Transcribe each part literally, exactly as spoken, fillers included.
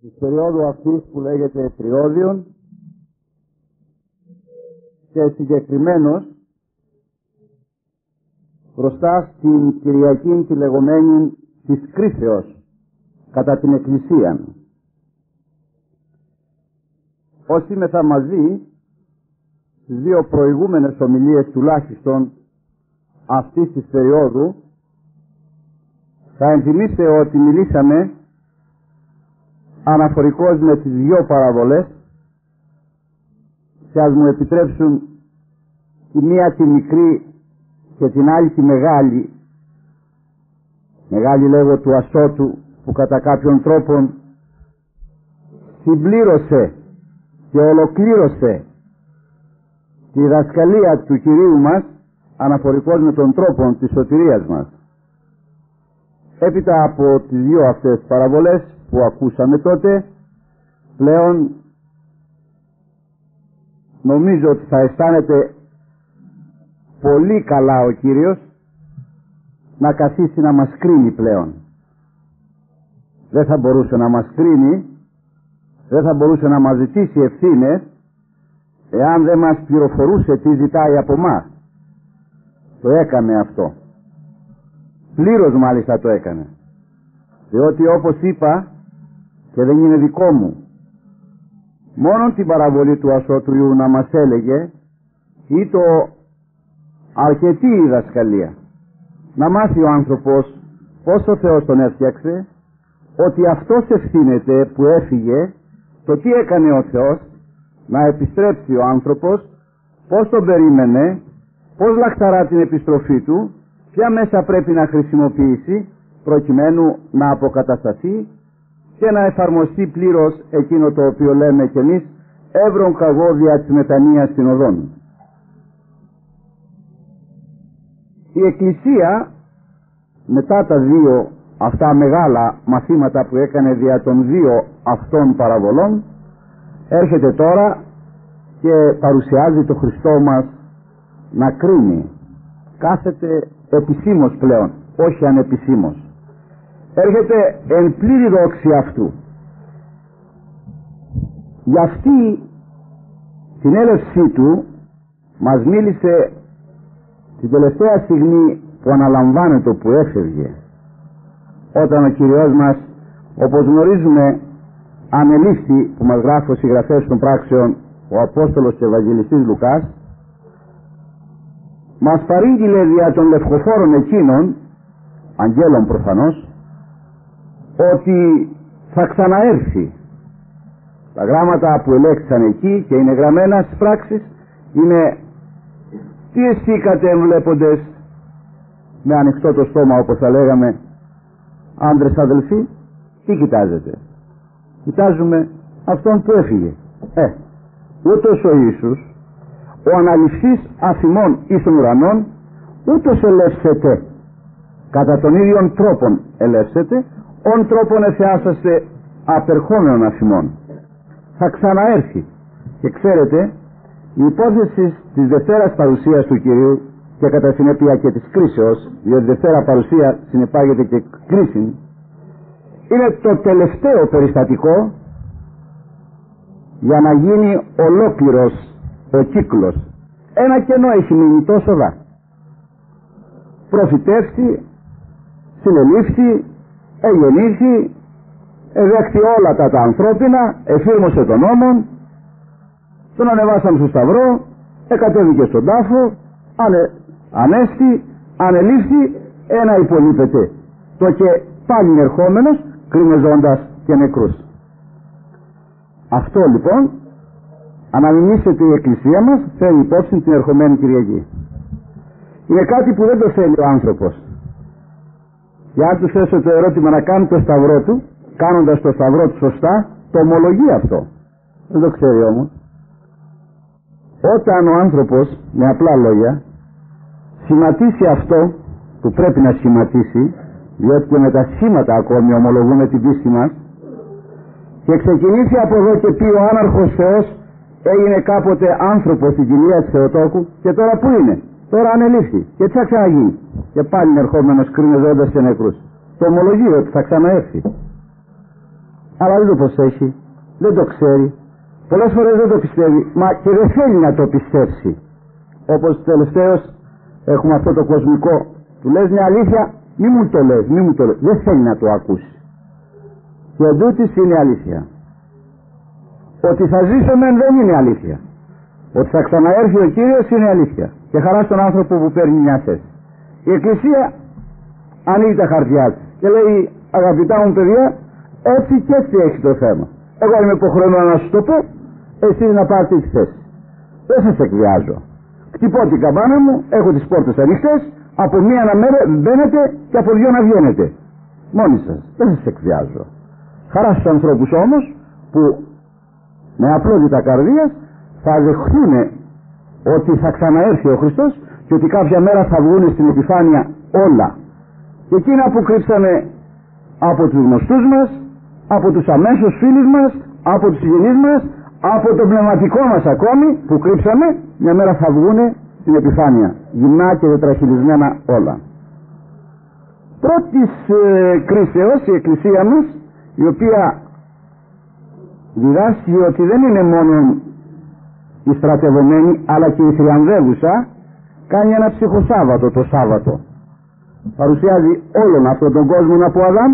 της περίοδου αυτής που λέγεται Τριώδιον και συγκεκριμένως μπροστά στην Κυριακή τη λεγόμενη της κρίσεως κατά την Εκκλησία. Όσοι είμαστε μαζί στις δύο προηγούμενες ομιλίες τουλάχιστον αυτής της περίοδου, θα ενθυμίστε ότι μιλήσαμε αναφορικώς με τις δύο παραβολές και ας μου επιτρέψουν τη μία τη μικρή και την άλλη τη μεγάλη. Μεγάλη λέγω του Ασώτου, που κατά κάποιον τρόπο συμπλήρωσε και ολοκλήρωσε τη διδασκαλία του Κυρίου μας αναφορικώς με τον τρόπο της σωτηρίας μας. Έπειτα από τις δύο αυτές παραβολές που ακούσαμε τότε, πλέον νομίζω ότι θα αισθάνεται πολύ καλά ο Κύριος να καθίσει να μας κρίνει πλέον. Δεν θα μπορούσε να μας κρίνει, δεν θα μπορούσε να μας ζητήσει ευθύνες εάν δεν μας πληροφορούσε τι ζητάει από μας. Το έκανε αυτό. Πλήρως μάλιστα το έκανε. Διότι όπως είπα, και δεν είναι δικό μου, μόνο την παραβολή του Ασώτου Ιού να μας έλεγε ή το αρκετή η διδασκαλία. Να μάθει ο άνθρωπος πώς ο Θεός τον έφτιαξε, ότι αυτός ευθύνεται που έφυγε, το τι έκανε ο Θεός, να επιστρέψει ο άνθρωπος, πώς τον περίμενε, πώς λαχταρά την επιστροφή του, ποια μέσα πρέπει να χρησιμοποιήσει προκειμένου να αποκατασταθεί και να εφαρμοστεί πλήρως εκείνο το οποίο λέμε κι εμείς εύρων καγώδια της μετανοίας στην οδόν. Η Εκκλησία μετά τα δύο αυτά μεγάλα μαθήματα που έκανε δια των δύο αυτών παραβολών, έρχεται τώρα και παρουσιάζει το Χριστό μας να κρίνει. Κάθεται επισήμως πλέον, όχι ανεπισήμως. Έρχεται εν πλήρη δόξη αυτού. Για αυτή την έλευσή του μας μίλησε την τελευταία στιγμή που αναλαμβάνεται, που έφευγε, όταν ο Κυριός μας, όπως γνωρίζουμε, ανελήφθη, που μας γράφει ο συγγραφέας των πράξεων ο Απόστολος και Ευαγγελιστής Λουκάς, μας παρήγγειλε δια των λευκοφόρων εκείνων, αγγέλων προφανώς, ότι θα ξαναέρθει. Τα γράμματα που ελέγξαν εκεί και είναι γραμμένα στις πράξεις είναι: τι εστίκατε εμβλέποντες με ανοιχτό το στόμα, όπως θα λέγαμε, άντρες αδελφοί, τι κοιτάζετε? Κοιτάζουμε αυτόν που έφυγε. Ε, ούτως ο Ιησούς, ο αναληφθής αφημών εις των ουρανών, ούτως ελεύσετε, κατά τον ίδιον τρόπον ελεύσετε, ον τρόπον εφιάσαστε απερχόμενων αφημών. Θα ξαναέρθει. Και ξέρετε, η υπόθεση της Δευτέρας παρουσίας του Κυρίου και κατά συνέπεια και της κρίσεως, διότι Δευτέρα παρουσία συνεπάγεται και κρίση, είναι το τελευταίο περιστατικό για να γίνει ολόκληρος ο κύκλος. Ένα κενό έχει μείνει τόσο δά. Προφητεύσει, συνελήφθη, εγεννήθη, εδέχθη όλα τα, τα ανθρώπινα, εφήρμοσε τον νόμο, τον ανεβάσαμε στο σταυρό, εκατέβηκε στον τάφο, ανε, ανέστη, ανελήφθη, ένα υπολείπεται. Το και πάλι ερχόμενος, κρίνεζοντας και νεκρούς. Αυτό λοιπόν αναμνήσεται η Εκκλησία μας, θέλει υπόψη την ερχομένη Κυριακή. Είναι κάτι που δεν το θέλει ο άνθρωπος. Και αν του θέσω το ερώτημα να κάνει το σταυρό του, κάνοντας το σταυρό του σωστά, το ομολογεί αυτό. Δεν το ξέρει όμως. Όταν ο άνθρωπος, με απλά λόγια, σχηματίσει αυτό που πρέπει να σχηματίσει, διότι και με τα σήματα ακόμη ομολογούμε την πίστη μας, και ξεκινήσει από εδώ και πει: ο άναρχος Θεός έγινε κάποτε άνθρωπος στην κοινία της Θεοτόκου, και τώρα που είναι? Τώρα ανελήφθη. Και τι θα ξαναγίνει? Και πάλι ερχόμενος κρίνεζοντας και νεκρούς. Το ομολογεί ότι θα ξαναέρθει. αλλά δεν το προσέχει, δεν το ξέρει, πολλές φορές δεν το πιστεύει, μα και δεν θέλει να το πιστέψει. Όπως τελευταίως έχουμε αυτό το κοσμικό, του λες μια αλήθεια, μη μου το λες, μη μου το λες, δεν θέλει να το ακούσει. Και εντούτοις είναι αλήθεια. Ότι θα ζήσω μεν δεν είναι αλήθεια. Ότι θα ξαναέρθει ο Κύριος είναι αλήθεια. Και χαρά στον άνθρωπο που παίρνει μια θέση. Η Εκκλησία ανοίγει τα χαρτιά της και λέει, αγαπητά μου παιδιά, έτσι και έτσι έχει το θέμα. Εγώ είμαι υποχρεωμένο να σου το πω, εσείς να πάρετε τη θέση. Δεν σας εκβιάζω. Χτυπώ την καμπάνα μου, έχω τις πόρτες ανοιχτές, από μία να μπαίνετε και από δυο να βγαίνετε. Μόνοι σας, δεν σας εκβιάζω. Χαρά στους ανθρώπους όμως που με απλότητα καρδίας θα δεχθούν ότι θα ξαναέρθει ο Χριστός και ότι κάποια μέρα θα βγουν στην επιφάνεια όλα. Και εκείνα που κρύψανε από τους γνωστούς μας, από τους αμέσως φίλους μας, από τους συγγενείς μας, από το πνευματικό μας ακόμη που κρύψαμε, μια μέρα θα βγουν στην επιφάνεια, γυμνά και τετραχυλισμένα όλα. Πρώτης ε, κρίσεως η Εκκλησία μας, η οποία διδάσκει ότι δεν είναι μόνο η στρατευωμένη αλλά και η θριαμβεύουσα, κάνει ένα ψυχοσάββατο το Σάββατο. Παρουσιάζει όλον αυτόν τον κόσμο από Αδάμ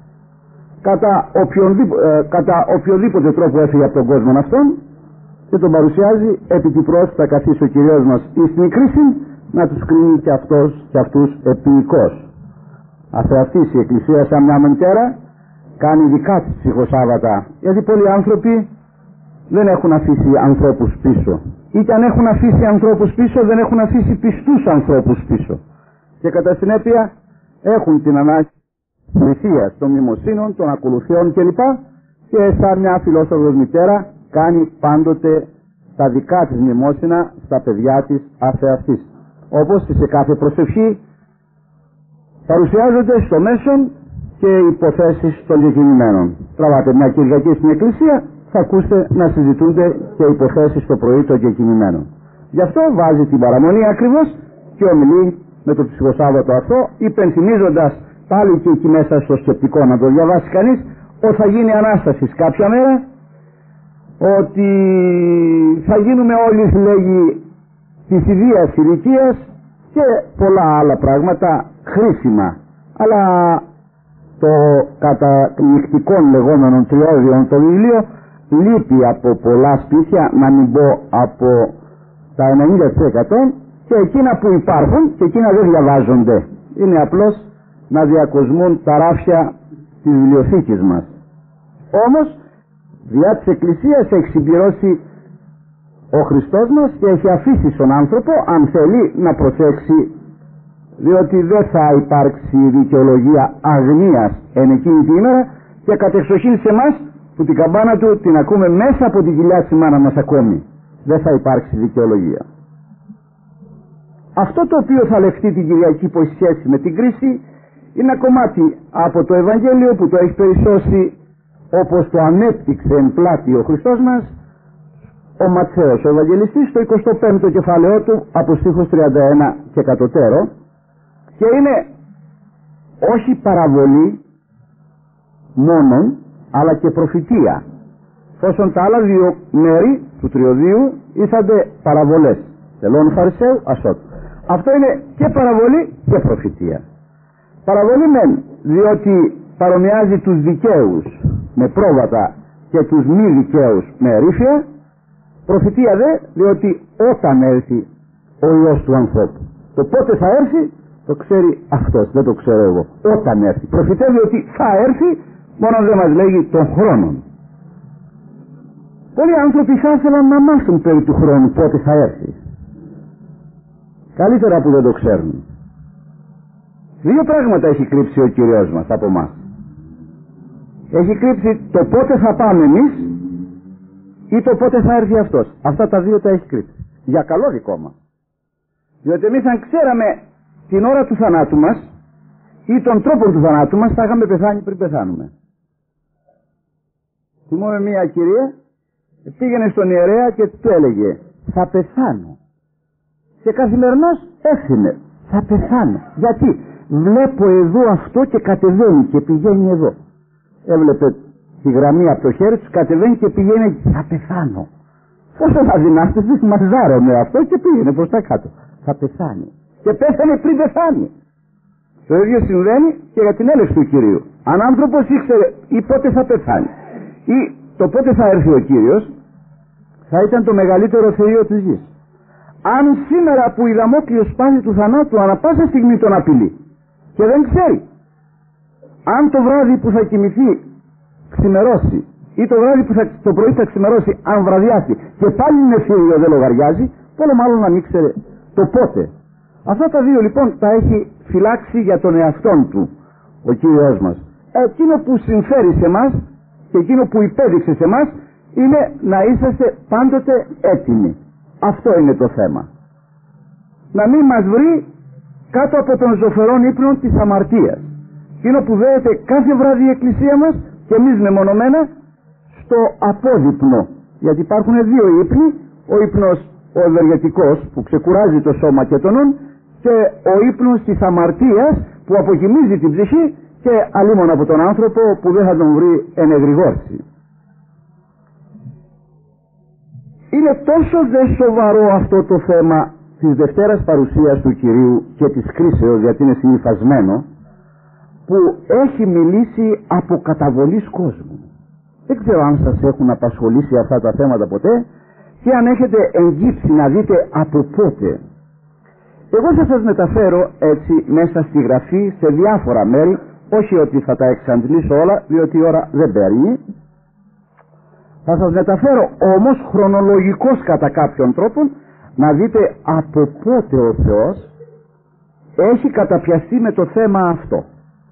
κατά οποιονδήποτε, ε, κατά οποιοδήποτε τρόπο έφυγε από τον κόσμο αυτόν και τον παρουσιάζει επί την πρόσθεση θα καθίσει ο Κυριός μας εις την κρίση να τους κρίνει και αυτός και αυτούς επίοικος. Αθεαυτής η Εκκλησία σαν μια μητέρα κάνει δικά της ψυχοσάββατα, γιατί πολλοί άνθρωποι δεν έχουν αφήσει ανθρώπους πίσω, ή και αν έχουν αφήσει ανθρώπους πίσω δεν έχουν αφήσει πιστούς ανθρώπους πίσω, και κατά συνέπεια έχουν την ανάγκη θυσίας των μνημοσύνων, των ακολουθιών κλπ. Και σαν μια φιλόσοφος μητέρα κάνει πάντοτε τα δικά της μνημόσυνα στα παιδιά της αθεαυτής, όπως και σε κάθε προσευχή παρουσιάζονται στο μέσον και υποθέσεις των διακινημένων. Τραβάτε μια Κυριακή στην Εκκλησία, θα ακούσετε να συζητούνται και υποθέσεις το πρωί των διακινημένων. Γι' αυτό βάζει την παραμονή ακριβώς και ομιλεί με το ψυχοσάββατο αυτό, υπενθυμίζοντας πάλι και εκεί μέσα στο σκεπτικό να το διαβάσει κανείς, ότι θα γίνει Ανάσταση κάποια μέρα, ότι θα γίνουμε όλοι, λέγει, της ιδίας ηλικίας και πολλά άλλα πράγματα χρήσιμα. Αλλά το κατανυκτικών λεγόμενων τριώδιων το βιβλίο λείπει από πολλά σπίτια, να μην πω από τα ενενήντα τοις εκατό, και εκείνα που υπάρχουν και εκείνα δεν διαβάζονται. Είναι απλώς να διακοσμούν τα ράφια της βιβλιοθήκης μας. Όμως διά της Εκκλησίας έχει συμπληρώσει ο Χριστός μας και έχει αφήσει στον άνθρωπο, αν θέλει, να προσέξει, διότι δεν θα υπάρξει δικαιολογία αγνίας εν εκείνη την ημέρα, και κατεξοχήν σε εμάς που την καμπάνα του την ακούμε μέσα από την κοιλιά της μάνα μας ακόμη. Δεν θα υπάρξει δικαιολογία. Αυτό το οποίο θα λεχθεί την Κυριακή που έχει σχέση με την κρίση είναι ένα κομμάτι από το Ευαγγέλιο που το έχει περισσώσει, όπως το ανέπτυξε εν πλάτη ο Χριστός μας ο Ματθαίος ο Ευαγγελιστής στο εικοστό πέμπτο κεφάλαιό του από στίχος τριάντα ένα και κατωτέρω, και είναι όχι παραβολή μόνον αλλά και προφητεία, όσον τα άλλα δύο μέρη του τριωδίου ήσανται παραβολές τελών Φαρισαίου ασώτου. Αυτό είναι και παραβολή και προφητεία. Παραβολή μεν διότι παρομοιάζει τους δικαίους με πρόβατα και τους μη δικαίους με ερήφια. Προφητεία δε διότι όταν έρθει ο Υιός του ανθρώπου, το πότε θα έρθει το ξέρει αυτός, δεν το ξέρω εγώ. Όταν έρθει προφητεύει ότι θα έρθει, μόνο δεν μας λέγει των χρόνων. Πολλοί άνθρωποι θα ήθελαν να μάθουν περί του χρόνου πότε θα έρθει, καλύτερα που δεν το ξέρουν. Δύο πράγματα έχει κρύψει ο Κύριος μας από μας. Έχει κρύψει το πότε θα πάμε εμείς ή το πότε θα έρθει αυτός. Αυτά τα δύο τα έχει κρύψει, για καλό δικό μας. Διότι εμείς αν ξέραμε την ώρα του θανάτου μας ή τον τρόπο του θανάτου μας, θα είχαμε πεθάνει πριν πεθάνουμε. Θυμόμαι μια κυρία πήγαινε στον ιερέα και του έλεγε θα πεθάνω, και καθημερινώς έφυγε, θα πεθάνω. Γιατί? Βλέπω εδώ αυτό και κατεβαίνει και πηγαίνει εδώ. Έβλεπε τη γραμμή από το χέρι τους, κατεβαίνει και πηγαίνει, θα πεθάνω. Όσο θα δυνάστες, μαζάρωνε αυτό και πήγαινε προς τα κάτω. Θα πεθάνει. Και πέθανε πριν πεθάνει. Το ίδιο συμβαίνει και για την έλευση του Κυρίου. Αν άνθρωπος ήξερε ή πότε θα πεθάνει ή το πότε θα έρθει ο Κύριος, θα ήταν το μεγαλύτερο θηρίο της γης. Αν σήμερα που η Δαμόκλειος πάθη του θανάτου ανά πάσα στιγμή τον απειλεί και δεν ξέρει αν το βράδυ που θα κοιμηθεί ξημερώσει ή το βράδυ που θα, το πρωί θα ξημερώσει, αν βραδιάσει και πάλι είναι θηρίο, δεν λογαριάζει, πολύ μάλλον να μην ήξερε το πότε. Αυτά τα δύο λοιπόν τα έχει φυλάξει για τον εαυτόν του ο Κύριος μας. Εκείνο που συμφέρει σε μας και εκείνο που υπέδειξε σε μας είναι να είσαστε πάντοτε έτοιμοι. Αυτό είναι το θέμα. Να μην μας βρει κάτω από τον ζωφερόν ύπνο της αμαρτίας. Εκείνο που δέεται κάθε βράδυ η Εκκλησία μας και εμείς μεμονωμένα στο απόδειπνο. Γιατί υπάρχουν δύο ύπνοι, ο ύπνος ο ευεργετικός που ξεκουράζει το σώμα και τον νου και ο ύπνος της αμαρτίας που αποκοιμίζει την ψυχή και αλίμον από τον άνθρωπο που δεν θα τον βρει ενεγρηγόρση. Είναι τόσο δε σοβαρό αυτό το θέμα της Δευτέρας Παρουσίας του Κυρίου και της κρίσεως, γιατί είναι συνυφασμένο, που έχει μιλήσει από καταβολής κόσμου. Δεν ξέρω αν σας έχουν απασχολήσει αυτά τα θέματα ποτέ και αν έχετε εγγύψει να δείτε από πότε. Εγώ θα σας μεταφέρω έτσι μέσα στη γραφή σε διάφορα μέρη, όχι ότι θα τα εξαντλήσω όλα διότι η ώρα δεν παίρνει. Θα σας μεταφέρω όμως χρονολογικώς κατά κάποιον τρόπο να δείτε από πότε ο Θεός έχει καταπιαστεί με το θέμα αυτό.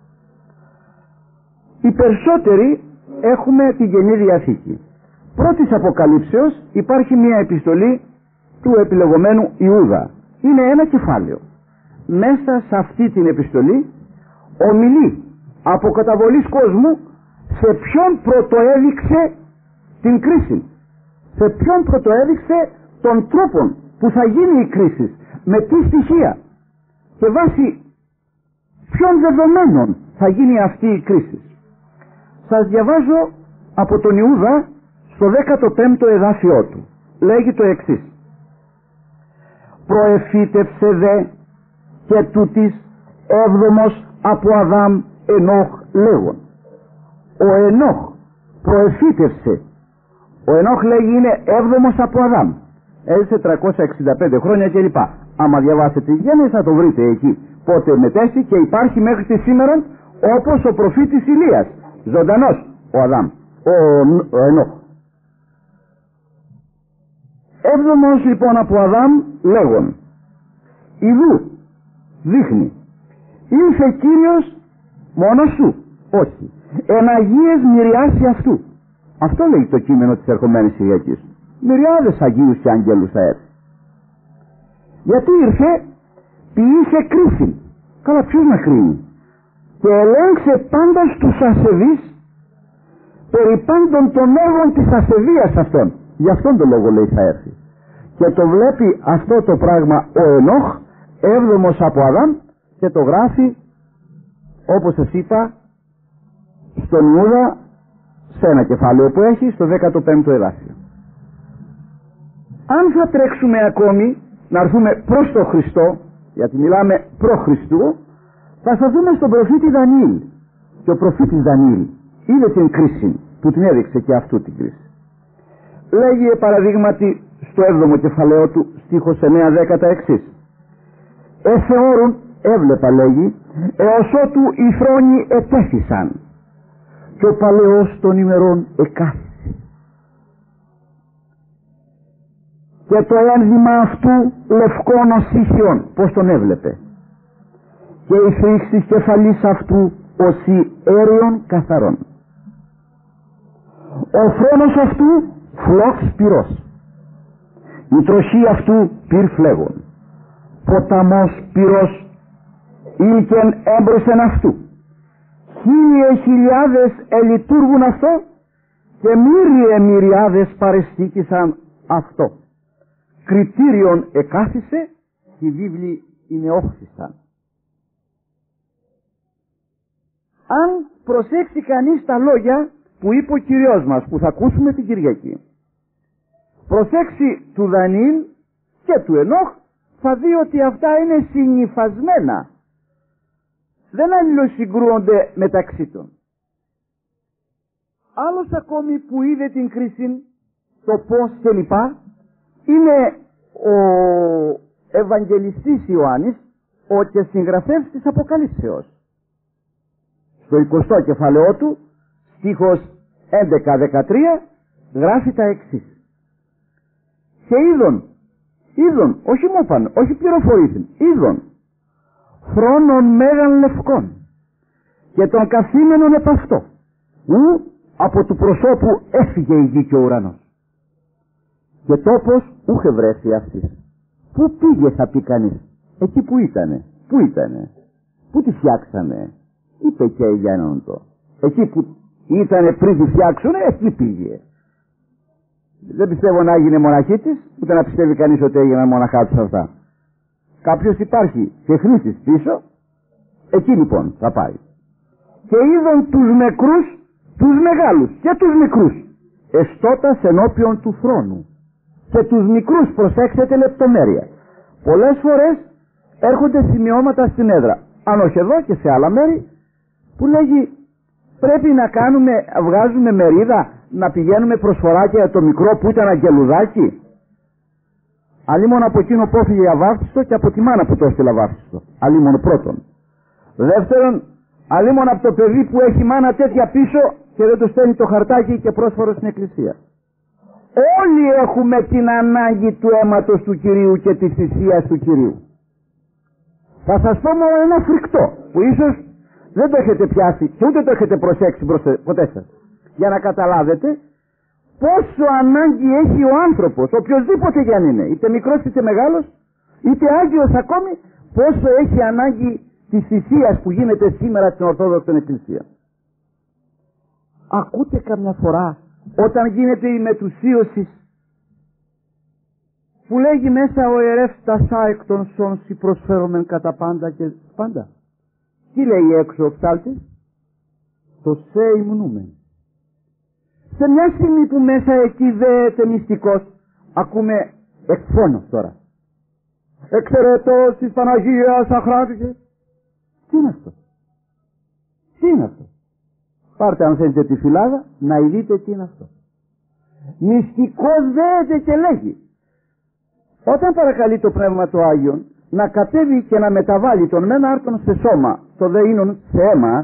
Οι περισσότεροι έχουμε την Καινή Διαθήκη. Πρώτης Αποκαλύψεως υπάρχει μια επιστολή του επιλεγωμένου Ιούδα. Είναι ένα κεφάλαιο. Μέσα σε αυτή την επιστολή ομιλεί από καταβολής κόσμου σε ποιον πρωτοέδειξε την κρίση. Σε ποιον πρωτοέδειξε τον τρόπο που θα γίνει η κρίση, με τι στοιχεία και βάσει ποιων δεδομένων θα γίνει αυτή η κρίση. Σας διαβάζω από τον Ιούδα στο δέκατο πέμπτο εδάφιό του. Λέγει το εξής: προεφήτευσε δε και τούτης έβδομος από Αδάμ Ενόχ λέγον. Ο Ενόχ προεφήτευσε. Ο Ενόχ λέγει είναι έβδομος από Αδάμ. Έζησε τριακόσια εξήντα πέντε χρόνια κλπ. Άμα διαβάσετε τη Γέννηση θα το βρείτε εκεί πότε μετέστη και υπάρχει μέχρι τη σήμερα, όπως ο προφήτης Ηλίας. Ζωντανός ο Αδάμ, ο, ο Ενόχ. Έβδομος λοιπόν από Αδάμ λέγον. Ιδού δείχνει ήρθε Κύριος μόνος σου, όχι, εν αγίες μυριάσει αυτού. Αυτό λέει το κείμενο της ερχομένης Κυριακής. Μυριάδες αγίους και αγγέλους θα έρθει. Γιατί ήρθε, ποιήσε κρίση. Καλά, ποιος να κρίνει? Και ελέγξε πάντα στους ασεβείς περί πάντων των έργων της ασεβίας αυτών. Γι' αυτόν τον λόγο λέει θα έρθει. Και το βλέπει αυτό το πράγμα ο Ενόχ, έβδομος από Αδάμ, και το γράφει όπως σας είπα στον Ιούδα σε ένα κεφάλαιο που έχει στο δέκατο πέμπτο εδάφιο. Αν θα τρέξουμε ακόμη να έρθουμε προς τον Χριστό, γιατί μιλάμε προ Χριστού, θα σταθούμε στον προφήτη Δανιήλ. Και ο προφήτης Δανιήλ είδε την κρίση που την έδειξε και αυτού την κρίση. Λέγει παραδείγματι στο έβδομο κεφαλαίο του στίχος εννέα δέκα τα εξής: Εθεώρουν, έβλεπα λέγει, έως ότου οι θρόνοι ετέθησαν και ο παλαιός των ημερών εκάθισε. Και το ένδυμα αυτού λευκόν ως ήσιον, πως τον έβλεπε. Και η φύξη της κεφαλής αυτού ως αέριον καθαρόν. Ο θρόνος αυτού φλόξ πυρός. Η τροχή αυτού πυρ φλέγον. Ποταμός πυρός ήλκεν έμπροσεν αυτού. Χίλιε χιλιάδες ελειτουργούν αυτό και μύριε μυριάδες παρεστήκησαν αυτό. Κριτήριον εκάθισε και οι βίβλοι είναι όχθησαν. Αν προσέξει κανείς τα λόγια που είπε ο Κυριός μας, που θα ακούσουμε την Κυριακή. Προσέξει του Δανιήλ και του Ενόχ, θα δει ότι αυτά είναι συνυφασμένα. Δεν αλληλοσυγκρούονται μεταξύ των. Άλλος ακόμη που είδε την κρίση, το πώς και λοιπά, είναι ο Ευαγγελιστής Ιωάννης, ο και συγγραφέας της Αποκαλύψεως. Στο εικοστό κεφαλαιό του, στίχος έντεκα δεκατρία, γράφει τα εξής. Και είδον, είδον, όχι μου είπαν, όχι πληροφορήθην, είδον, χρόνων μέγαν λευκών και τον καθήμενον επ' αυτό, ου από του προσώπου έφυγε η γη και ο ουρανός. Και τόπος ούχε βρέσει αυτής. Πού πήγε, θα πει κανείς, εκεί που ήτανε, πού ήτανε, πού τη φτιάξανε, είπε και για έναν το. Εκεί που ήτανε πριν τη φτιάξουνε, εκεί πήγε. Δεν πιστεύω να έγινε μοναχή της, ούτε να πιστεύει κανείς ότι έγιναν μοναχά τους αυτά. Κάποιος υπάρχει και χρήστης πίσω, εκεί λοιπόν θα πάει. Και είδον τους νεκρούς, τους μεγάλους και τους μικρούς, εστώτας ενώπιον του θρόνου. Και τους μικρούς, προσέξτε λεπτομέρεια. Πολλές φορές έρχονται σημειώματα στην έδρα, αν όχι εδώ και σε άλλα μέρη, που λέγει πρέπει να κάνουμε, βγάζουμε μερίδα, να πηγαίνουμε προσφοράκια για το μικρό που ήταν αγγελουδάκι. Αλλήμον από εκείνο που έφυγε αβάφτιστο και από τη μάνα που το έστειλε αβάφτιστο. Αλλήμον πρώτον. Δεύτερον, αλλήμον από το παιδί που έχει μάνα τέτοια πίσω και δεν το στέλνει το χαρτάκι και πρόσφορο στην εκκλησία. Όλοι έχουμε την ανάγκη του αίματος του Κυρίου και της θυσίας του Κυρίου. Θα σας πω μόνο ένα φρικτό που ίσως δεν το έχετε πιάσει και ούτε το έχετε προσέξει ποτέ σας. Για να καταλάβετε πόσο ανάγκη έχει ο άνθρωπος, οποιοσδήποτε κι αν είναι, είτε μικρός είτε μεγάλος, είτε άγιος ακόμη, πόσο έχει ανάγκη της θυσίας που γίνεται σήμερα στην Ορθόδοξη Εκκλησία. Ακούτε καμιά φορά όταν γίνεται η μετουσίωση που λέγει μέσα ο ιερεύς τασά εκ των σώνσι προσφέρομεν κατά πάντα και πάντα. Τι λέει έξω ο ψάλτης? Το σε υμνούμεν. Σε μια στιγμή που μέσα εκεί δέεται μυστικός, ακούμε εκφώνος τώρα. Εξαιρετός της Παναγίας αχράτηκε. Τι είναι αυτό? Τι είναι αυτό? Πάρτε αν θέλετε τη φυλάδα να δείτε τι είναι αυτό. Μυστικός δέεται και λέγει. Όταν παρακαλεί το Πνεύμα του Άγιον να κατέβει και να μεταβάλει τον μένα άρτον σε σώμα, το δε ίνον σε αίμα,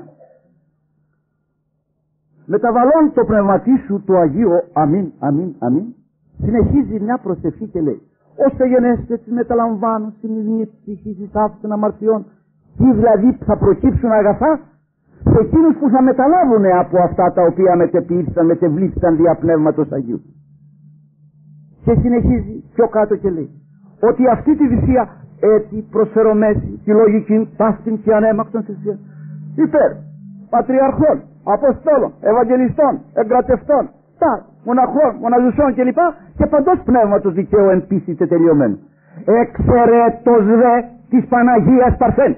μεταβαλών το πνευματί σου το Αγίο, αμήν, αμήν, αμήν, συνεχίζει μια προσευχή και λέει, ώστε γενέστε τις μεταλαμβάνω στην ειρήνη ψυχής εις άφησης αμαρτιών, τι δηλαδή θα προκύψουν αγαθά σε εκείνους που θα μεταλάβουν από αυτά τα οποία μετεποιήθησαν, μετεβλήθησαν δια Πνεύματος Αγίου. Και συνεχίζει πιο κάτω και λέει, ότι αυτή τη θυσία έτσι προσφερομέση, τη λογική, πάστην και ανέμακτον θυσία, υπέρ πατριαρχών, αποστόλων, ευαγγελιστών, εγκρατευτών, τα μοναχών, μοναζουσών κλπ. Και παντός πνεύματος δικαίου εν πίστη τελειωμένου. Εξαιρέτως δε της Παναγίας Παρθένου.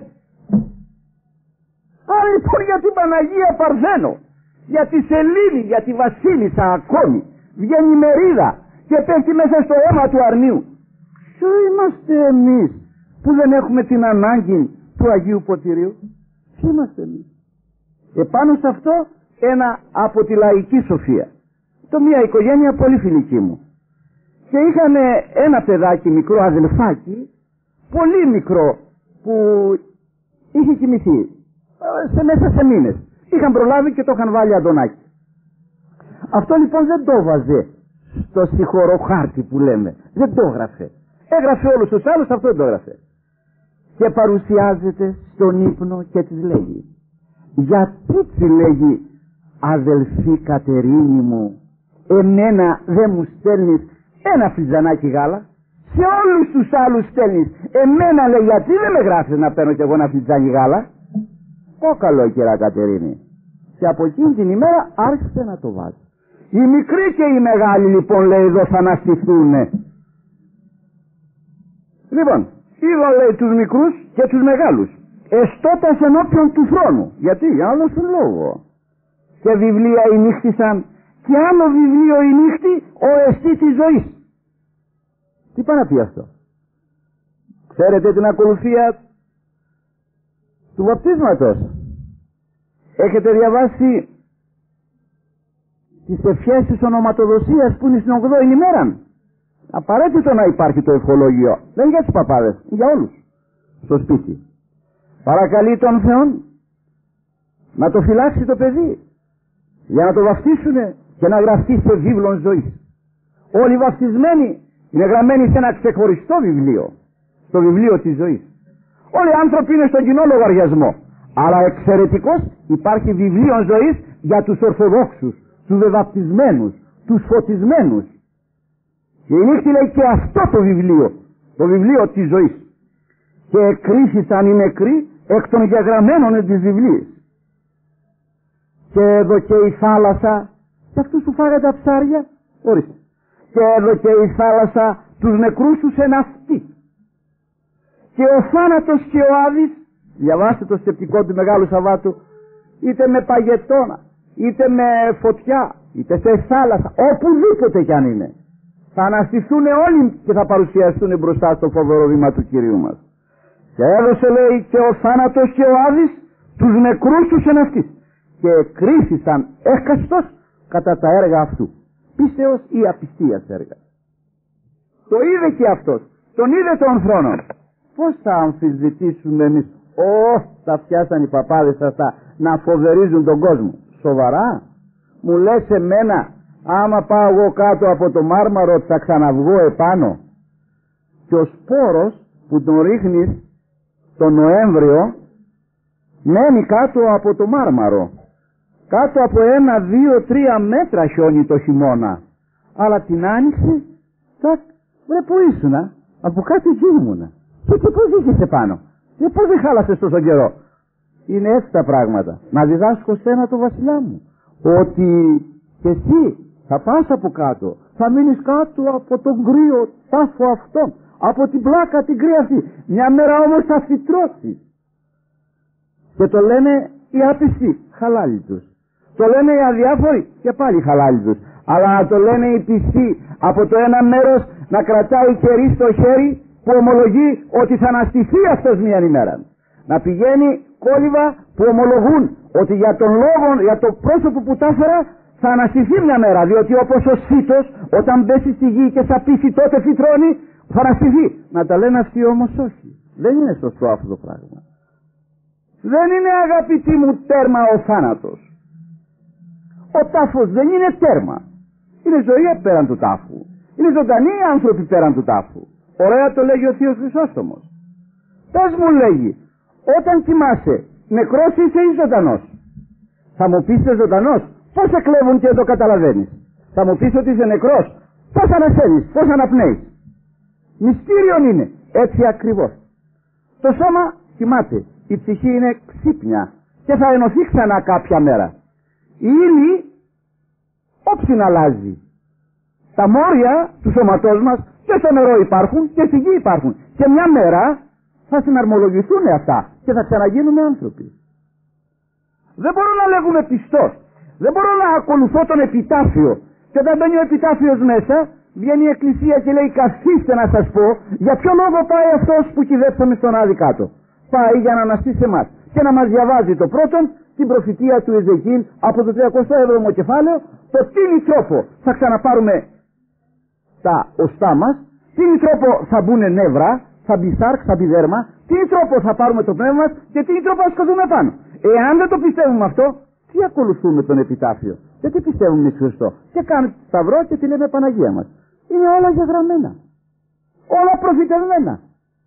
Άρα λοιπόν για την Παναγία Παρθένο, για τη Σελήνη, για τη Βασίλισσα ακόμη, βγαίνει η μερίδα και πέφτει μέσα στο αίμα του αρνίου. Ποιο είμαστε εμείς που δεν έχουμε την ανάγκη του Αγίου Ποτηρίου? Ποιο είμαστε εμείς? Επάνω σε αυτό ένα από τη λαϊκή σοφία. Το μια οικογένεια πολύ φιλική μου. Και είχαν ένα παιδάκι μικρό, αδελφάκι, πολύ μικρό, που είχε κοιμηθεί σε μέσα σε μήνες. Είχαν προλάβει και το είχαν βάλει αντωνάκι. Αυτό λοιπόν δεν το βάζε στο συγχωροχάρτη που λέμε. Δεν το έγραφε. Έγραφε όλους τους άλλους, αυτό δεν το έγραφε. Και παρουσιάζεται στον ύπνο και της λέγει, γιατί τη λέγει, αδελφή Κατερίνη μου, εμένα δεν μου στέλνεις ένα φλιτζανάκι γάλα? Σε όλους τους άλλους στέλνεις. Εμένα λέει, γιατί δεν με γράφεις να παίρνω κι εγώ ένα φλιτζάνι γάλα? Κόκαλο, κυρία Κατερίνη. Και από εκείνη την ημέρα άρχισε να το βάζει. Οι μικροί και οι μεγάλοι λοιπόν λέει εδώ θα αναστηθούνε. Λοιπόν, είδα λέει τους μικρούς και τους μεγάλους, εστώτας ενώπιον του θρόνου. Γιατί? Για να δώσουν λόγο. και βιβλία ενύχθησαν και άλλο βιβλίο ενύχθη ο εστί της ζωής. Τι πάει να πει αυτό? Ξέρετε την ακολουθία του βαπτίσματος? Έχετε διαβάσει τις ευχές της ονοματοδοσίας που είναι στην ογδόη ημέρα? Απαραίτητο να υπάρχει το ευχολόγιο. Δεν για τους παπάδες, για όλους στο σπίτι. Παρακαλεί τον Θεόν να το φυλάξει το παιδί για να το βαφτίσουνε και να γραφτεί σε βίβλον ζωής. Όλοι οι βαφτισμένοι είναι γραμμένοι σε ένα ξεχωριστό βιβλίο, στο βιβλίο της ζωής. Όλοι οι άνθρωποι είναι στον κοινό λογαριασμό, αλλά εξαιρετικώς υπάρχει βιβλίο ζωής για τους Ορθοδόξους, τους βεβαπτισμένους, τους φωτισμένους. Και η νύχτη λέει και αυτό το βιβλίο, το βιβλίο της ζωής. Και εκκρίθησαν οι νεκροί εκ των διαγραμμένων εν της βιβλίας. Και έδωκε η θάλασσα σε αυτούς που φάγαν τα ψάρια, ορίστε. Και έδωκε η θάλασσα τους νεκρούς τους εν αυτή. Και ο θάνατος και ο Άδης, διαβάστε το σκεπτικό του Μεγάλου Σαββάτου, είτε με παγετώνα, είτε με φωτιά, είτε σε θάλασσα, οπουδήποτε κι αν είναι, θα αναστηθούν όλοι και θα παρουσιαστούν μπροστά στο φοβερό βήμα του Κυρίου μας. Και έδωσε, λέει, και ο θάνατος και ο Άδης τους νεκρούς τους εν αυτής. Και εκρίθησαν έκαστος κατά τα έργα αυτού. Πίστεως ή απιστίας έργα. Το είδε και αυτός. Τον είδε τον θρόνο. Πώς θα αμφισβητήσουμε εμείς? Ω, τα φτιάσαν οι παπάδες αυτά να φοβερίζουν τον κόσμο. Σοβαρά? Μου λες εμένα, άμα πάω εγώ κάτω από το μάρμαρο θα ξαναβγώ επάνω? Και ο σπόρος που τον ρίχνεις τον Νοέμβριο μένει κάτω από το μάρμαρο. Κάτω από ένα, δύο, τρία μέτρα χιόνι το χειμώνα. Αλλά την άνοιξη, τσακ, βρε που ήσουνα? Από κάτω εκεί ήμουνα. Και τι πώς είχες επάνω? Και πώς δεν χάλασες τόσο καιρό? Είναι έτσι τα πράγματα. Να διδάσκω σένα το βασιλιά μου, ότι και εσύ θα πας από κάτω, θα μείνεις κάτω από τον κρύο τάφο αυτόν, από την πλάκα την κρύα αυτή. Μια μέρα όμως θα φυτρώσει. Και το λένε οι άπιστοι, χαλάλι τους. Το λένε οι αδιάφοροι και πάλι χαλάλι τους. Αλλά να το λένε οι πιστοί από το ένα μέρος να κρατάει κερί στο χέρι που ομολογεί ότι θα αναστηθεί αυτός μια ημέρα. Να πηγαίνει κόλληβα που ομολογούν ότι για τον λόγο, για το πρόσωπο που τα έφερα θα αναστηθεί μια μέρα. Διότι όπως ο σύτος όταν πέσει στη γη και θα πίσει τότε φυτρώνει, θα αναστηθεί. Να τα λένε αυτοί όμως όχι. Δεν είναι σωστό αυτό το πράγμα. Δεν είναι, αγαπητοί μου, τέρμα ο θάνατος. Ο τάφος δεν είναι τέρμα. Είναι ζωή πέραν του τάφου. Είναι ζωντανοί οι άνθρωποι πέραν του τάφου. Ωραία το λέγει ο Θείος Χρυσόστομος. Πες μου, λέγει, όταν κοιμάσαι, νεκρός είσαι ή ζωντανός? Θα μου πεις είσαι ζωντανός, πώς σε κλέβουν και δεν το καταλαβαίνεις? Θα μου πεις ότι είσαι νεκρός, πώς ανασένεις, πώς αναπνέεις? Μυστήριον είναι, έτσι ακριβώς. Το σώμα κοιμάται, η ψυχή είναι ξύπνια και θα ενωθεί ξανά κάποια μέρα. Η ύλη όψιν αλλάζει. Τα μόρια του σώματός μας και στο νερό υπάρχουν και στη γη υπάρχουν. Και μια μέρα θα συναρμολογηθούν αυτά και θα ξαναγίνουμε άνθρωποι. Δεν μπορώ να λέγουμε πιστός. Δεν μπορώ να ακολουθώ τον επιτάφιο. Και όταν μπαίνει ο επιτάφιος μέσα, βγαίνει η εκκλησία και λέει καθίστε να σας πω για ποιο λόγο πάει αυτός που κυδέψαμε στον Άδη κάτω. Πάει για να αναστήσει εμάς και να μας διαβάζει το πρώτον την προφητεία του Εζεκίλ από το τριακοστό έβδομο κεφάλαιο, το τι τρόπο θα ξαναπάρουμε τα οστά μας, τι τρόπο θα μπουν νεύρα, θα μπει σάρκ, θα μπει δέρμα, τι τρόπο θα πάρουμε το πνεύμα μας και τι τρόπο θα σκοτούμε πάνω. Εάν δεν το πιστεύουμε αυτό, τι ακολουθούμε τον επιτάφιο? Και τι πιστεύουμε εις Χριστό? Και κάνουμε σταυρό και τη λέμε Παναγία μας. Είναι όλα γεγραμμένα. Όλα προφητευμένα.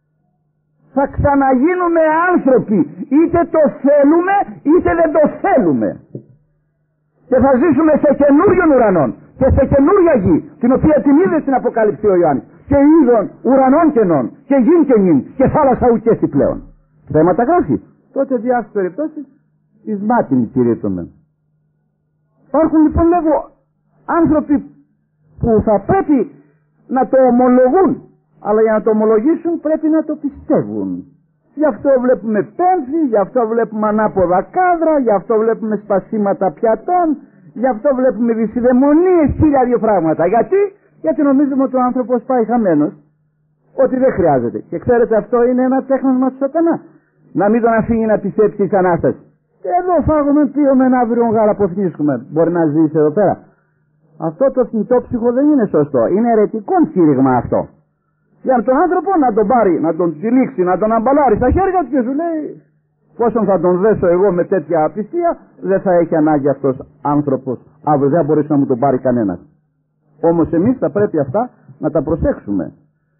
Θα ξαναγίνουμε άνθρωποι, είτε το θέλουμε είτε δεν το θέλουμε. Και θα ζήσουμε σε καινούριων ουρανών και σε καινούρια γη, την οποία την είδε στην Αποκάλυψη ο Ιωάννης. Και είδων ουρανών καινών και γην και νυν και θάλασσα ουκέστη πλέον. Θέματα γράφει. Τότε διάφορες περιπτώσεις εις μάτιν κηρύττωμεν. Υπάρχουν λοιπόν, λέγω, άνθρωποι που θα πρέπει να το ομολογούν, αλλά για να το ομολογήσουν πρέπει να το πιστεύουν. Γι' αυτό βλέπουμε πένθη, γι' αυτό βλέπουμε ανάποδα κάδρα, γι' αυτό βλέπουμε σπασίματα πιατών, γι' αυτό βλέπουμε δυσιδαιμονίες, χίλια δύο πράγματα. Γιατί? Γιατί νομίζουμε ότι ο άνθρωπος πάει χαμένος, ότι δεν χρειάζεται. Και ξέρετε, αυτό είναι ένα τέχνασμα του σατανά. Να μην τον αφήνει να πιστέψει εις Ανάσταση. Και εδώ φάγουμε, πίουμε ένα αύριο γάλα που θνίσκουμε. Μπορεί να ζήσει εδώ πέρα. Αυτό το θνητό ψυχο δεν είναι σωστό. Είναι αιρετικό κήρυγμα αυτό. Για τον άνθρωπο να τον πάρει, να τον τυλίξει, να τον αμπαλάρει στα χέρια του και σου λέει, πόσον θα τον δέσω εγώ με τέτοια απιστία, δεν θα έχει ανάγκη αυτός άνθρωπος αύριο, δεν θα μπορέσει να μου τον πάρει κανένας. Όμως εμείς θα πρέπει αυτά να τα προσέξουμε.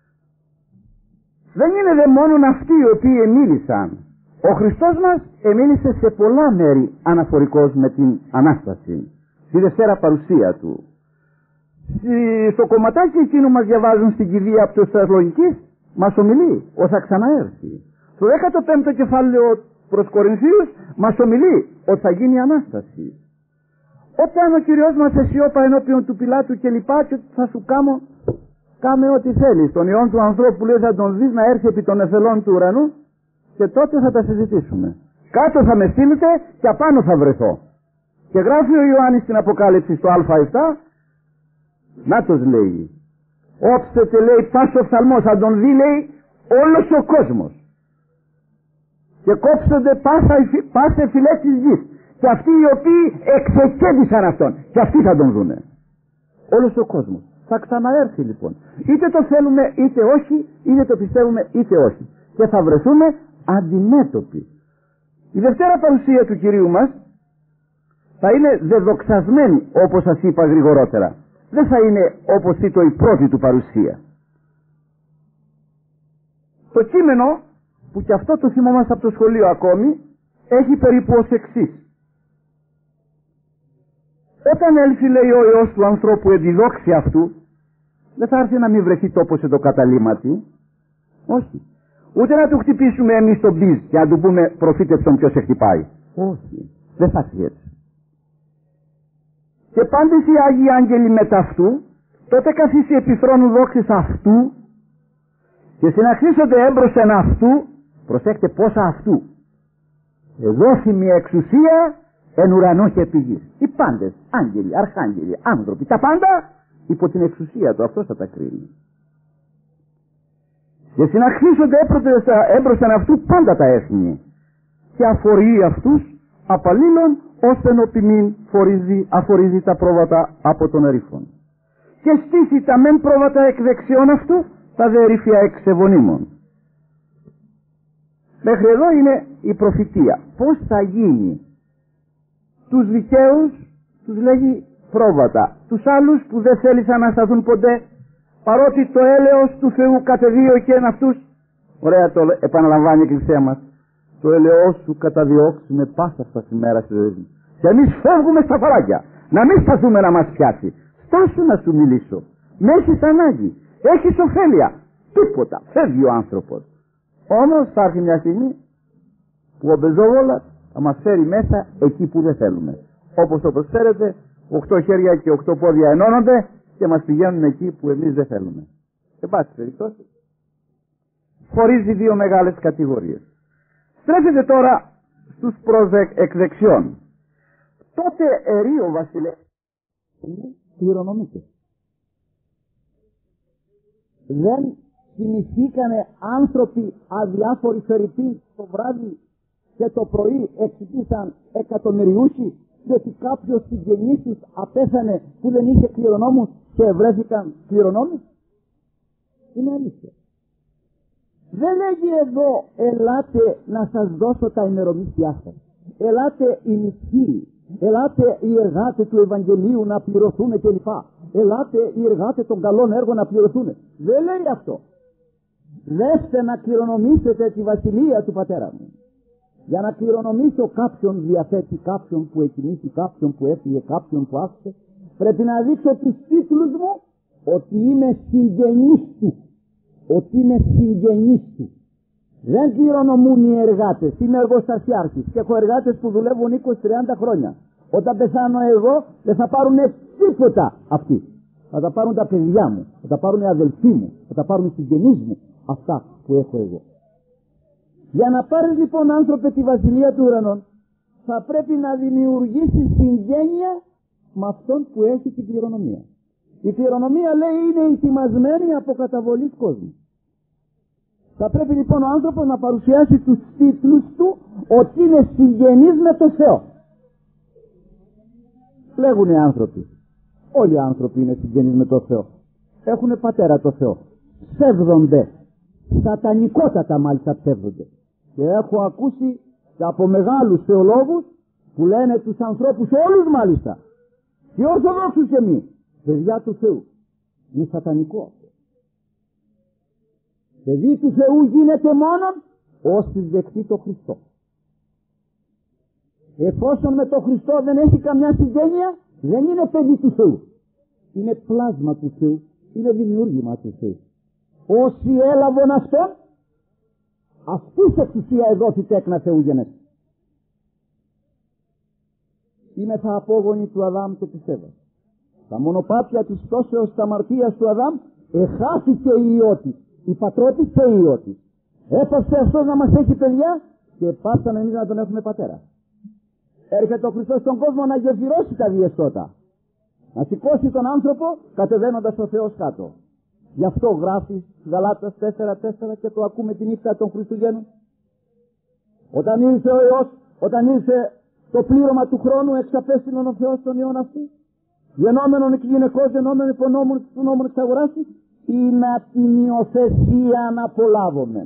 Δεν είναι δε μόνον αυτοί οι οποίοι εμίλησαν. Ο Χριστός μας εμίλησε σε πολλά μέρη αναφορικώς με την Ανάσταση, στη Δευτέρα παρουσία Του. Στο κομματάκι εκείνο μας διαβάζουν στην κηδεία από τους Θεσσαλονικής, μας ομιλεί ότι θα ξαναέρθει. Στο δέκατο πέμπτο κεφάλαιο προς Κορινθίους μας ομιλεί ότι θα γίνει Ανάσταση. Όταν ο Κυριός μας εσιώπα ενώπιον του Πιλάτου και λοιπά, και θα σου κάμω, κάμε ό,τι θέλεις. Τον Υιόν του ανθρώπου λέει θα τον δεις να έρθει επί των εφελών του ουρανού και τότε θα τα συζητήσουμε. Κάτω θα με στείλετε και απάνω θα βρεθώ. Και γράφει ο Ιωάννης στην Αποκάλυψη στο Α επτά, να τους λέει, όψετε λέει πας ο φθαλμός, θα τον δει λέει όλος ο κόσμος. Και κόψονται πάσα, πάσα φυλές της γης. Και αυτοί οι οποίοι εξεκέντησαν αυτόν. Και αυτοί θα τον δούνε. Όλος ο κόσμος. Θα ξαναέρθει λοιπόν. Είτε το θέλουμε είτε όχι, είτε το πιστεύουμε είτε όχι. Και θα βρεθούμε αντιμέτωποι. Η Δευτέρα παρουσία του Κυρίου μας θα είναι δεδοξασμένη, όπως σας είπα γρηγορότερα. Δεν θα είναι όπως ήταν η πρώτη του παρουσία. Το κείμενο, που και αυτό το θυμόμαστε από το σχολείο ακόμη, έχει περίπου ως εξής. Όταν έλθει λέει ο Υιός του ανθρώπου εν τη δόξη αυτού, δεν θα έρθει να μην βρεθεί τόπος σε το καταλήμματι. Όχι. Ούτε να του χτυπήσουμε εμείς τον μπιζ και να του πούμε προφήτευσον ποιος σε χτυπάει. Όχι. Δεν θα έρθει έτσι. Και πάντες οι Άγιοι Άγγελοι μετά αυτού, τότε καθίσει επί θρόνου δόξης αυτού και συναχθήσονται έμπροσθεν αυτού, προσέξτε πόσα αυτού, εδόθη μια εξουσία εν ουρανό και επί γης. Οι πάντες, άγγελοι, αρχάγγελοι, άνθρωποι, τα πάντα υπό την εξουσία του, αυτός θα τα κρίνει. Και συναχθήσονται έμπροσθεν αυτού πάντα τα έθνη και αφορεί αυτούς απαλλήλων ώστε νοπιμήν φορίζει, αφορίζει τα πρόβατα από τον ερήφων. Και στήσει τα μεν πρόβατα εκ δεξιών αυτού, τα δε ερήφια εξ ευωνίμων. Μέχρι εδώ είναι η προφητεία. Πώς θα γίνει? Τους δικαίους τους λέγει πρόβατα. Τους άλλους που δεν θέλησαν να σταθούν ποτέ, παρότι το έλεος του Θεού κατεδίωκε εν αυτούς. Ωραία το επαναλαμβάνει η Εκκλησία μας. Το έλεος σου καταδιώξει με πάσα στα ημέρα στη ζωή. Και εμείς φεύγουμε στα φαράγγια. Να μην σταθούμε να μας πιάσει. Στάσου να σου μιλήσω. Με έχεις ανάγκη. Έχεις ωφέλεια. Τίποτα. Φεύγει ο άνθρωπος. Όμως θα έρθει μια στιγμή που ο Μπεζόβολας θα μας φέρει μέσα εκεί που δεν θέλουμε. Όπως όπως ξέρετε, οκτώ χέρια και οκτώ πόδια ενώνονται και μας πηγαίνουν εκεί που εμείς δεν θέλουμε. Σε πάση περιπτώσει, χωρίζει δύο μεγάλες κατηγορίες. Στρέφεται τώρα στους προς εκ δεξιών. Τότε ερεί ο βασιλεύς είναι κληρονομίτες. Δεν θυμηθήκανε άνθρωποι αδιάφοροι φερειποί το βράδυ και το πρωί εξητήσαν εκατομμυριούχοι, διότι κάποιος συγγενής τους απέθανε που δεν είχε κληρονόμους και βρέθηκαν κληρονόμοι. Είναι αλήθεια. Δεν λέγει εδώ ελάτε να σας δώσω τα ημερομίσθιά σας. Ελάτε οι μισθοί. Ελάτε οι εργάτες του Ευαγγελίου να πληρωθούν κλπ. Ελάτε οι εργάτες των καλών έργων να πληρωθούν. Δεν λέει αυτό. Δέστε να κληρονομήσετε τη βασιλεία του πατέρα μου. Για να κληρονομήσω κάποιον διαθέτει, κάποιον που εκκινήσει, κάποιον που έφυγε, κάποιον που άφησε, πρέπει να δείξω τους τίτλους μου ότι είμαι συγγενής του. Ότι είμαι συγγενής του. Δεν κληρονομούν οι εργάτες. Είμαι εργοστασιάρχης και έχω εργάτες που δουλεύουν είκοσι με τριάντα χρόνια. Όταν πεθάνω εγώ δεν θα πάρουν τίποτα αυτοί. Θα τα πάρουν τα παιδιά μου, θα τα πάρουν οι αδελφοί μου, θα τα πάρουν οι συγγενείς μου, αυτά που έχω εγώ. Για να πάρεις λοιπόν, άνθρωπε, τη βασιλεία του ουρανών, θα πρέπει να δημιουργήσει συγγένεια με αυτόν που έχει την κληρονομία. Η κληρονομία, λέει, είναι ετοιμασμένη από καταβολής κόσμου. Θα πρέπει λοιπόν ο άνθρωπος να παρουσιάσει τους τίτλους του ότι είναι συγγενής με το Θεό. Λέγουν οι άνθρωποι, όλοι οι άνθρωποι είναι συγγενείς με το Θεό. Έχουνε πατέρα το Θεό. Ψεύδονται. Σατανικότατα μάλιστα ψεύδονται. Και έχω ακούσει και από μεγάλους θεολόγους που λένε τους ανθρώπους όλους μάλιστα, και Ορθοδόξους και μη, παιδιά του Θεού. Είναι σατανικό. Παιδί του Θεού γίνεται μόνον όσοι δεχτεί το Χριστό. Εφόσον με το Χριστό δεν έχει καμιά συγγένεια, δεν είναι παιδί του Θεού. Είναι πλάσμα του Θεού, είναι δημιούργημα του Θεού. Όσοι έλαβαν αυτόν, αυτούς εξουσία εδόθη τέκνα Θεού γενέστη. Είμαι θα απόγονοι του Αδάμ και της Εύας. Τα μονοπάτια της πτώσεως της αμαρτίας του Αδάμ εχάθηκε η ιώτη, η πατρότη και η ιώτη. Έπαψε αυτός να μας έχει παιδιά και πάψαμε εμείς να τον έχουμε πατέρα. Έρχεται ο Χριστός στον κόσμο να γεφυρώσει τα διεστώτα, να σηκώσει τον άνθρωπο κατεβαίνοντας ο Θεός κάτω. Γι' αυτό γράφει Γαλάτας τέσσερα τέσσερα και το ακούμε τη νύχτα των Χριστουγέννων. Όταν ήρθε ο Υιός, όταν ήρθε το πλήρωμα του χρόνου, εξαπέστειλον ο Θεός τον Υιόν αυτού, γενόμενον εκ γυναικός, γενόμενον εκ νόμων, του νόμου εξ αγοράς, ή να την υιοθεσία να απολάβομεν.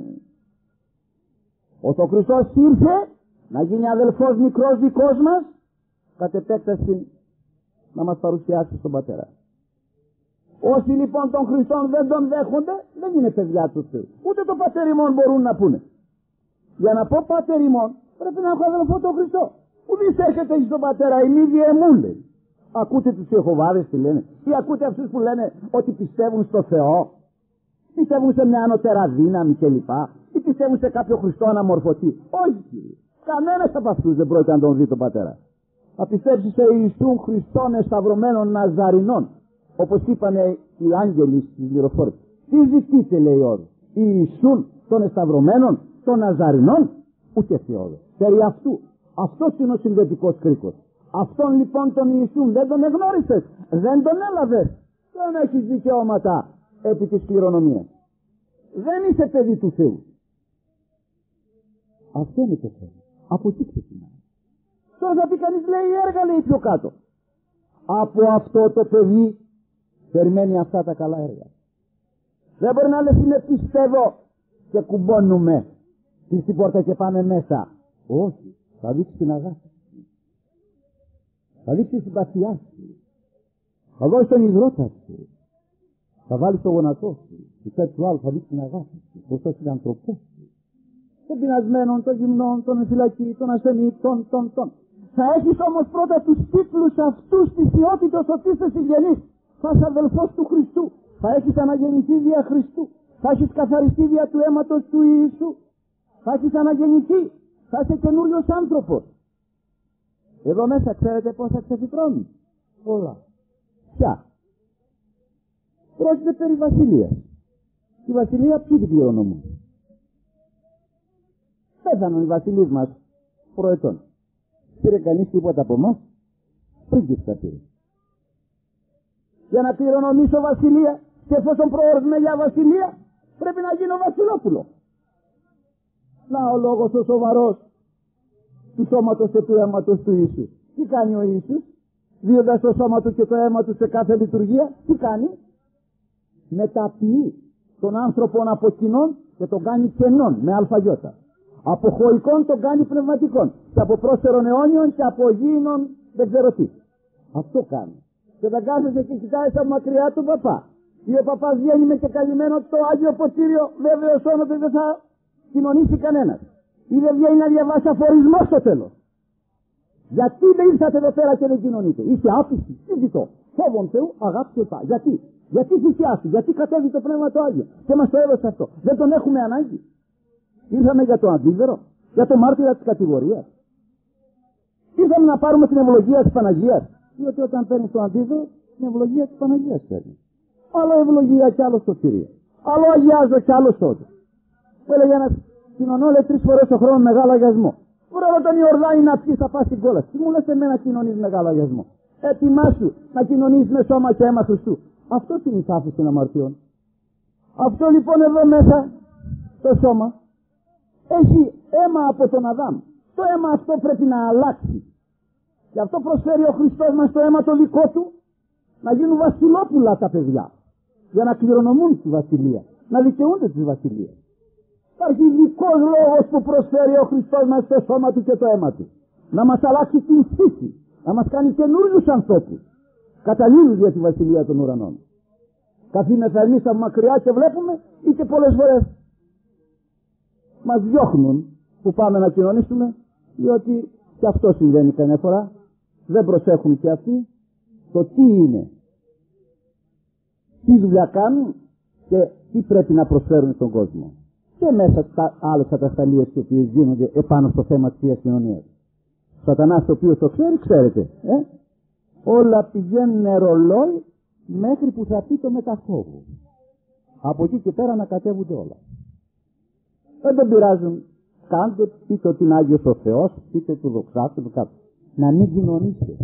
Ο Χριστός ήρθε να γίνει αδελφός μικρός δικός μας, κατ' επέκταση να μας παρουσιάσει στον Πατέρα. Όσοι λοιπόν τον Χριστόν δεν τον δέχονται, δεν είναι παιδιά του Θεού. Ούτε το πατέρ ημών μπορούν να πούνε. Για να πω πατέρ ημών, πρέπει να έχω αδελφό τον Χριστό. Που μη στέκεται στον Πατέρα, η μη διαιμούν, λέει. Ακούτε τους Ιεχωβάδες τι λένε, ή ακούτε αυτούς που λένε ότι πιστεύουν στο Θεό, πιστεύουν σε μια ανωτέρα δύναμη κλπ. Ή πιστεύουν σε κάποιο Χριστό αναμορφωτή. Όχι, κύριε. Κανένας από αυτούς δεν πρόκειται να τον δει τον Πατέρα. Θα πιστέψει σε Ιησούν Χριστόν εσταυρωμένων Ναζαρινών. Όπως είπανε οι άγγελοι στις λιροφόρες. Τι ζητείτε, λέει ο όρος. Ιησούν των εσταυρωμένων των Ναζαρινών, ούτε Θεόδο. Περί αυτού. Αυτός είναι ο συνδετικός κρίκος. Αυτόν λοιπόν τον Ιησούν δεν τον εγνώρισες, δεν τον έλαβες. Δεν έχεις δικαιώματα επί της κληρονομίας. Δεν είσαι παιδί του Θεού. Αυτό είναι το θέμα. Από εκεί ξεκινάει. Τώρα θα πει κανείς, λέει, έργα, λέει πιο κάτω. Από αυτό το παιδί περιμένει αυτά τα καλά έργα. Δεν μπορεί να λες είναι πιστεύω και κουμπώνουμε στην πόρτα και πάμε μέσα. Όχι, θα δείξει την αγάπη. Θα δείξει την συμπαθιά σου. Θα δώσει τον υδρότα σου. Θα βάλει το γονατό σου. Και κάτι του άλλου θα δείξει την αγάπη σου. Προς τον άνθρωπο σου. Των πεινασμένων, των γυμνών, των φυλακή, των ασθενή, των, των, των. Θα έχεις όμως πρώτα τους τίτλους αυτούς της ιότητος ότι είσαι συγγενής. Θα είσαι αδελφός του Χριστού. Θα έχεις αναγεννηθεί δια Χριστού. Θα έχεις καθαριστεί δια του αίματος του Ιησού. Θα έχεις αναγεννηθεί. Θα είσαι καινούριος άνθρωπος. Εδώ μέσα ξέρετε πόσα ξεφυτρώνει. Όλα. Ποια. Πρόκειται περί βασιλείας. Η βασιλεία ποιοι την κληρονομούν. Πέθαναν οι βασιλείς μας προετών. Πήρε κανείς τίποτα από εμάς. Πρίγκιψα πήρε. Για να κληρονομήσω βασιλεία και εφόσον προορισμέ για βασιλεία πρέπει να γίνω βασιλόπουλο. Να ο λόγος ο σοβαρός του σώματος και του αίματος του Ιησού. Τι κάνει ο Ιησούς, δίοντας το σώμα του και το αίμα του σε κάθε λειτουργία, τι κάνει. Μεταποιεί τον άνθρωπον από κοινών και τον κάνει κενών με αλφαγιώτα. Από χωικών τον κάνει πνευματικών και από πρόστερων αιώνιων και από γήινων δεν ξέρω τι. Αυτό κάνει. Και δεν κάθεσαι και κοιτάζεις από μακριά του παπά. Ή ο παπάς βγαίνει με και καλυμμένο το Άγιο Ποτήριο, βέβαιος όνοτε δεν θα κοινωνήσει κανένας. Ή δεν βγαίνει να διαβάσει αφορισμό στο τέλος. Γιατί δεν ήρθατε εδώ πέρα και δεν κοινωνείτε. Είστε άπιστοι, τι ζητώ. Φόβον Θεού, αγάπη και πά. Γιατί, γιατί θυσιάσου, γιατί κατέβει το Πνεύμα το Άγιο και μας το έδωσε αυτό. Δεν τον έχουμε ανάγκη. Ήρθαμε για το αντίδωρο, για το μάρτυρα της κατηγορίας. Ήρθαμε να πάρουμε την ευλογία της Παναγίας. Διότι όταν παίρνεις το αντίδωρο, την ευλογία της Παναγίας παίρνεις. Άλλο ευλογία κι άλλο σωτηρία. Άλλο αγιάζω κι άλλο σώδο. Μου έλεγε ένας κοινωνώ λέει τρεις φορές το χρόνο μεγάλο αγιασμό. Ωραία, όταν η ορδά είναι να πιεις θα πας στην κόλαση. Τι μου λες εμένα κοινωνείς μεγάλο αγιασμό? Ετοιμάσου να κοινωνείς με σώμα και αίμα Χριστού. Αυτό είναι η θάφηση των αμαρτιών. Αυτό λοιπόν εδώ μέσα το σώμα έχει αίμα από τον Αδάμ. Το αίμα αυτό πρέπει να αλλάξει. Γι' αυτό προσφέρει ο Χριστός μας το αίμα το δικό του, να γίνουν βασιλόπουλα τα παιδιά, για να κληρονομούν τη βασιλεία, να δικαιούνται τη βασιλεία. Υπάρχει ειδικός λόγος που προσφέρει ο Χριστός μας το σώμα του και το αίμα του. Να μας αλλάξει την φύση, να μας κάνει καινούριους ανθρώπους, καταλήλους για τη βασιλεία των ουρανών. Καθήμεθα εμείς από μακριά και βλέπουμε, ή και πολλές φορές μας διώχνουν που πάμε να κοινωνήσουμε, διότι και αυτό συμβαίνει καμιά φορά. Δεν προσέχουν και αυτοί το τι είναι, τι δουλειά κάνουν και τι πρέπει να προσφέρουν στον κόσμο. Και μέσα στα άλλες ατασταλίες οι οποίες γίνονται επάνω στο θέμα της Θείας Κοινωνίας. Ο Σατανάς, ο οποίος το ξέρει, ξέρετε, ε? όλα πηγαίνουν ρολόι μέχρι που θα πει το μεταφόβου. Από εκεί και πέρα να κατέβονται όλα. Δεν τον πειράζουν. Κάντε, πείτε ότι είναι Άγιος ο Θεός, πείτε του δοξάτε του κάτω. Να μην κοινωνήσετε.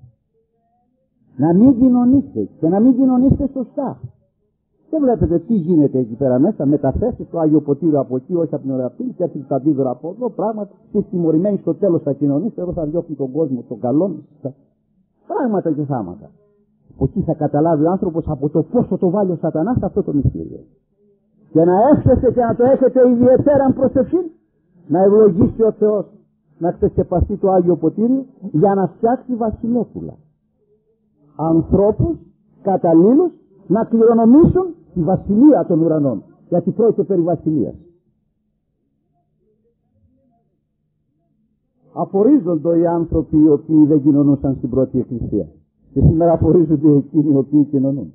Να μην κοινωνήσετε και να μην κοινωνήσετε σωστά. Δεν βλέπετε τι γίνεται εκεί πέρα μέσα, μεταθέσεις το Άγιο Ποτήριο από εκεί, όχι από την ωραία πύλη, και έτσι τα δίδωρα από εδώ, πράγματα, και τιμωρημένοι στο τέλος θα κοινωνήσετε, εδώ θα διώχνουν τον κόσμο, τον καλό, πράγματα και θάματα. Από εκεί θα καταλάβει ο άνθρωπος από το πόσο το βάλει ο Σατανάς αυτό το μυστήριο. Και να εύχεστε και να το έχετε ιδιαίτερα προσευχή, να ευλογήσει ο Θεός, να ξεσκεπαστεί το Άγιο Ποτήριο για να φτιάξει βασιλόπουλα. Ανθρώπους καταλήλους να κληρονομήσουν τη βασιλεία των ουρανών, γιατί πρόκειται περί βασιλείας. Απορρίζονται οι άνθρωποι οι οποίοι δεν κοινωνούσαν στην πρώτη εκκλησία και σήμερα απορρίζονται εκείνοι οι οποίοι κοινωνούν.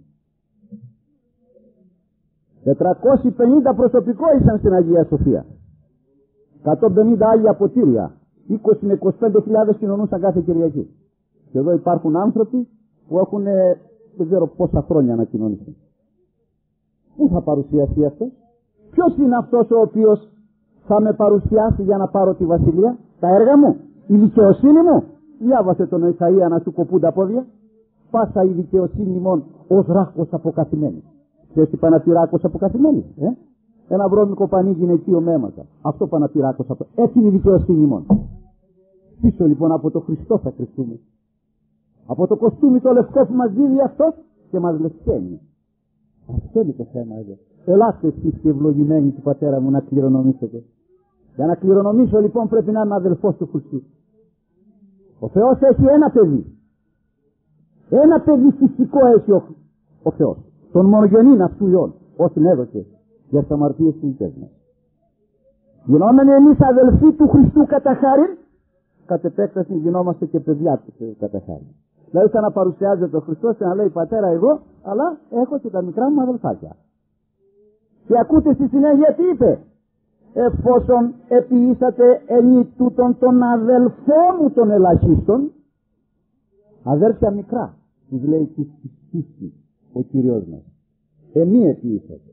τετρακόσια πενήντα προσωπικό ήσαν στην Αγία Σοφία, εκατόν πενήντα άλλοι αποτήρια, είκοσι με είκοσι πέντε χιλιάδες κοινωνούσαν κάθε Κυριακή. Και εδώ υπάρχουν άνθρωποι που έχουν δεν ξέρω πόσα χρόνια να κοινωνήσουν. Πού θα παρουσιαστεί αυτό? Ποιος είναι αυτός ο οποίος θα με παρουσιάσει για να πάρω τη βασιλεία? Τα έργα μου, η δικαιοσύνη μου? Διάβασε τον Ισαΐα να του κοπούν τα πόδια. Πάσα η δικαιοσύνη μόνο ως ράκος αποκαθημένης. Ξέρεις τι πανατηράκος αποκαθημένης? Ε? Ένα βρώμικο πανί γυναικείο με αίματα. Αυτό πανατηράκος απο... Έτσι είναι η δικαιοσύνη μόνο. Πίσω λοιπόν από το Χριστό θα κρυφτούμε. Από το κοστούμι το λευκό που μας δίδει αυτός και μας λευκαίνει. Αυτό είναι το θέμα εδώ. Ελάτε εσείς και ευλογημένοι του πατέρα μου να κληρονομήσετε. Για να κληρονομήσω λοιπόν πρέπει να είμαι αδελφός του Χριστού. Ο Θεός έχει ένα παιδί. Ένα παιδί φυσικό έχει ο, ο Θεός. Τον μονογενήν αυτού Υιόν, ως την έδωσε για τις αμαρτίες του μητέρας μας. Γινόμενοι εμείς αδελφοί του Χριστού κατά χάριν, κατ' επέκταση γινόμαστε και παιδιά του Θεού κατά χάριν. Δηλαδή σαν να παρουσιάζεται ο Χριστός και να λέει πατέρα εγώ, αλλά έχω και τα μικρά μου αδελφάκια. Και ακούτε στη συνέχεια τι είπε? Εφόσον επιήσατε ενή τούτων των αδελφών μου των ελαχίστων, αδέρφια μικρά, τους λέει της πίστης ο Κύριος μας. Εμεί επιήσατε.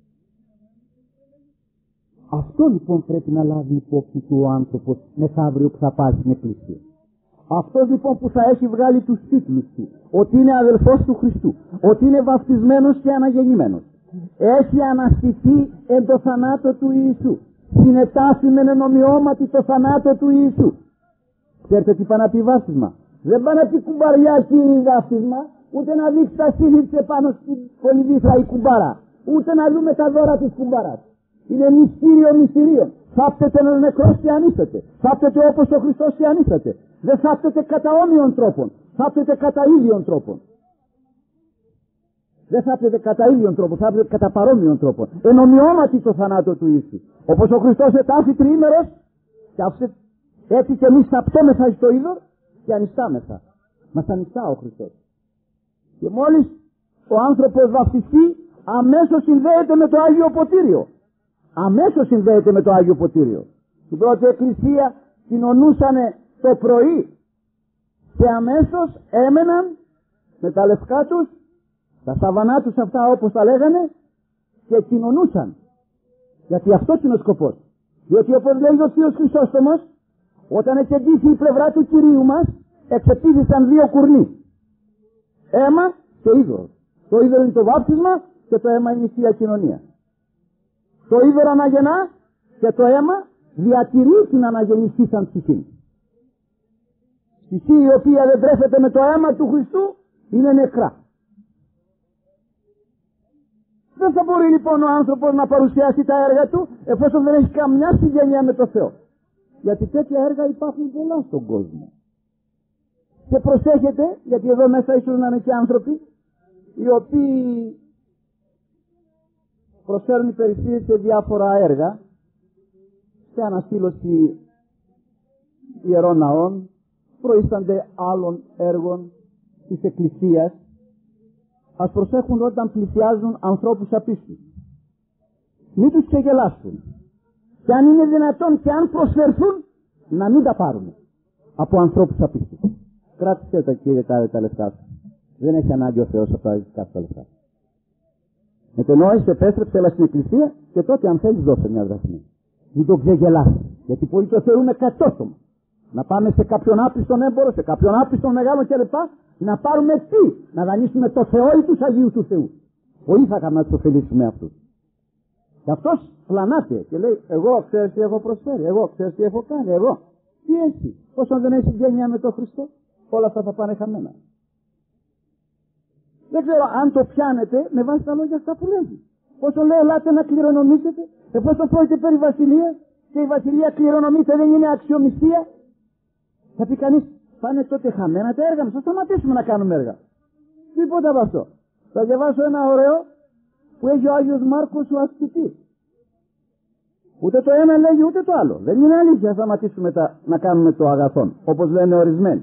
Αυτό λοιπόν πρέπει να λάβει υπόψη του ο άνθρωπος μεθαύριο που θα πάει στην εκκλησία. Αυτό λοιπόν που θα έχει βγάλει τους τίτλους του, ότι είναι αδελφός του Χριστού, ότι είναι βαφτισμένος και αναγεννημένος, έχει αναστηθεί εν το θανάτο του Ιησού, συνετάσσει με ενομοιώματι το θανάτο του Ιησού. Ξέρετε τι πάνε να πει βάφτισμα? Δεν πάνε να πει κουμπαριά κύριε βάφτισμα, ούτε να δείξει τα σύλλη της επάνω στην πολυβήθρα η κουμπάρα, ούτε να δούμε τα δώρα της κουμπάρας. Είναι μυστήριο μυστηρίων. Θάπτεται ένα νεκρός και ανήσατε. Θάπτεται όπως ο Χριστός και ανήσατε. Δεν θάπτεται κατά όμοιων τρόπων. Θάπτεται κατά ίδιων τρόπων. Δεν θάπτεται κατά ίδιων τρόπων. Θάπτεται κατά παρόμοιων τρόπων. Εν ομοιώματι το θανάτο του Ιησού. Όπως ο Χριστός ετάφη τριήμερος, και άφησε, έτσι και εμείς θαπτόμεθα στο είδωρ και ανιστάμεθα. Μας ανιστά ο Χριστός. Και μόλις ο άνθρωπος βαφτιστεί, αμέσως συνδέεται με το Άγιο Ποτήριο. Αμέσως συνδέεται με το Άγιο Ποτήριο. Στην πρώτη εκκλησία κοινωνούσανε το πρωί και αμέσως έμεναν με τα λευκά τους, τα σαβανά τους αυτά όπως τα λέγανε, και κοινωνούσαν. Γιατί αυτός είναι ο σκοπός. Διότι όπως λέει ο Θείος Χρυσόστομος, όταν εκεντήθη η πλευρά του Κυρίου μας, εξετήθησαν δύο κουρνοί. Αίμα και είδωρο. Το είδωρο είναι το βάπτισμα και το αίμα είναι η Θεία Κοινωνία. Το είδωρο αναγεννά και το αίμα διατηρεί την αναγεννηθήσαν ψυχή. Ψυχή η οποία δεν τρέφεται με το αίμα του Χριστού είναι νεκρά. Δεν θα μπορεί λοιπόν ο άνθρωπος να παρουσιάσει τα έργα του εφόσον δεν έχει καμιά συγγένεια με το Θεό. Γιατί τέτοια έργα υπάρχουν πολλά στον κόσμο. Και προσέχετε, γιατί εδώ μέσα ίσως να είναι και άνθρωποι οι οποίοι προσφέρουν υπηρεσίες σε διάφορα έργα, σε αναστήλωση ιερών ναών, προείστανται άλλων έργων της Εκκλησίας. Ας προσέχουν όταν πλησιάζουν ανθρώπους απίστους. Μην τους ξεγελάσουν. Και αν είναι δυνατόν και αν προσφερθούν, να μην τα πάρουν από ανθρώπους απίστους. Κράτησε τα, κύριε, τα, τα λεφτά σου. Δεν έχει ανάγκη ο Θεός από τα δικά σου τα λεφτά. Μετενόησε, επέστρεψε, έλα στην Εκκλησία και τότε αν θέλεις δώσε μια δραχμή. Μην το ξεγελάσεις. Γιατί πολλοί το θεωρούν κατόρθωμα. Να πάμε σε κάποιον άπιστον έμπορο, σε κάποιον άπιστον μεγάλο κλπ. Να πάρουμε τι, να δανείσουμε το Θεό ή τους Αγίου του Θεού. Πολύ θα είχαμε να τους ωφελήσουμε αυτούς. Και αυτός πλανάται και λέει, εγώ ξέρεις τι έχω προσφέρει, εγώ ξέρεις τι έχω κάνει, εγώ. Τι έτσι, όσο δεν έχει γένεια με τον Χριστό, όλα αυτά θα πάνε χαμένα. Δεν ξέρω αν το πιάνετε με βάση τα λόγια αυτά που λέει. Όσο λέει, ελάτε να κληρονομήσετε, εφόσον πρόκειται περί βασιλείας και η βασιλεία κληρονομείται, δεν είναι αξιομιστία. Θα πει κανείς, πάνε τότε χαμένα τα έργα μας, θα σταματήσουμε να κάνουμε έργα. Τίποτα από αυτό. Θα διαβάσω ένα ωραίο που έχει ο Άγιος Μάρκος ο ασκητής. Ούτε το ένα λέγει ούτε το άλλο. Δεν είναι αλήθεια, θα σταματήσουμε τα, να κάνουμε το αγαθόν, όπως λένε ορισμένοι.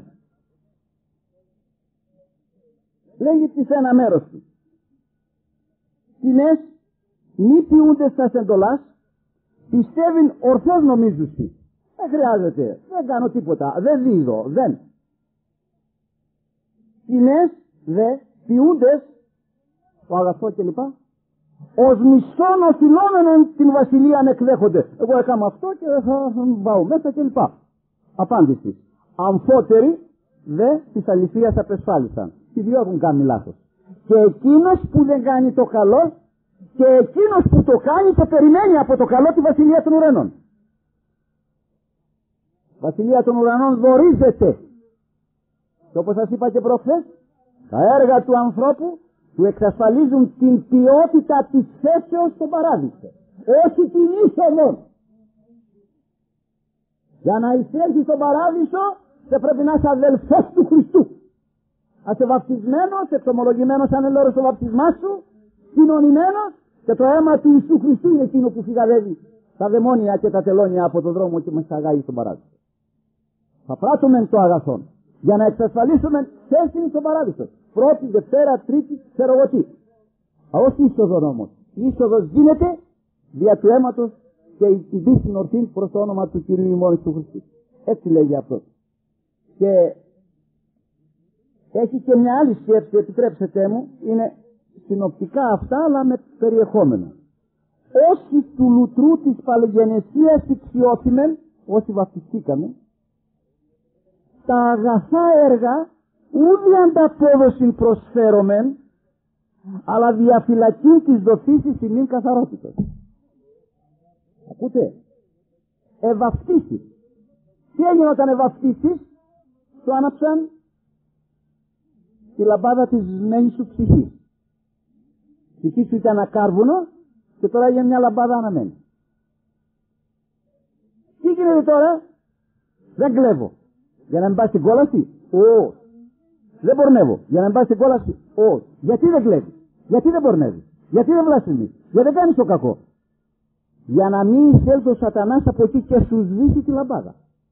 Λέγει σε ένα μέρος του. Τινές μη ποιούνται στα εντολάς, πιστεύειν ορθώς νομίζουσι. Δεν χρειάζεται, δεν κάνω τίποτα, δεν δίδω, δεν. Τινές δε ποιούντες, το αγαθό κλπ. Ως μισθόν οφειλόμενον την βασιλεία εκδέχονται. Εγώ έκανα αυτό και θα πάω μέσα κλπ. Απάντηση. Αμφότεροι δε της αληθείας απεσφάλισαν. Οι δυο έχουν κάνει λάθος. Και εκείνος που δεν κάνει το καλό και εκείνος που το κάνει και περιμένει από το καλό τη βασιλεία των ουρανών. Η βασιλεία των ουρανών δωρίζεται. Και όπως σας είπα και προχθές, τα έργα του ανθρώπου του εξασφαλίζουν την ποιότητα της θέσεως στον παράδεισο. Όχι την είσοδο. Για να εισέλθει στον παράδεισο θα πρέπει να είσαι αδελφός του Χριστού. Να είσαι βαπτισμένος, εξομολογημένος ανελώρος στο βαπτισμά σου, κοινωνημένος, και το αίμα του Ιησού Χριστού είναι εκείνο που φυγαδεύει τα δαιμόνια και τα τελώνια από τον δρόμο και μας αγάγει στον παράδεισο. Θα πράττουμε το αγαθόν για να εξασφαλίσουμε θέση στον παράδεισο. Πρώτη, Δευτέρα, Τρίτη, ξέρω εγώ τι. Α, όχι είσοδον όμως. Η είσοδος γίνεται δια του αίματος και η πίστη ορθή προς το όνομα του Κυρίου ημών του Χριστού. Έτσι λέγει αυτό. Και έχει και μια άλλη σκέψη, επιτρέψτε μου, είναι συνοπτικά αυτά, αλλά με περιεχόμενο. Όσοι του λουτρού της παλαιγενεσίας υψιώθημεν, όσοι βαπτιστήκαμε, τα αγαθά έργα ούδη ανταπόδοσιν προσφέρομεν, αλλά διαφυλακήν της δοθήσης ημίν καθαρότητας. Ακούτε, ευαυτίσεις. Τι έγινε όταν ευαυτίσεις? Το άναψαν τη λαμπάδα της ζυσμένης σου ψυχής. Η ψυχή σου ήταν ένα κάρβουνο και τώρα έγινε μια λαμπάδα αναμένη. Τι γίνεται τώρα? Δεν κλέβω. Για να μην πάει στην κόλαση? Όχι. Δεν πορνεύω. Για να μην πάει στην κόλαση? Όχι. Γιατί δεν κλέβει? Γιατί δεν πορνεύει? Γιατί δεν βλασφημεί? Γιατί δεν κάνει το κακό? Για να μην εισέλθει ο σατανάς από εκεί και σου σβήσει τη λαμπάδα.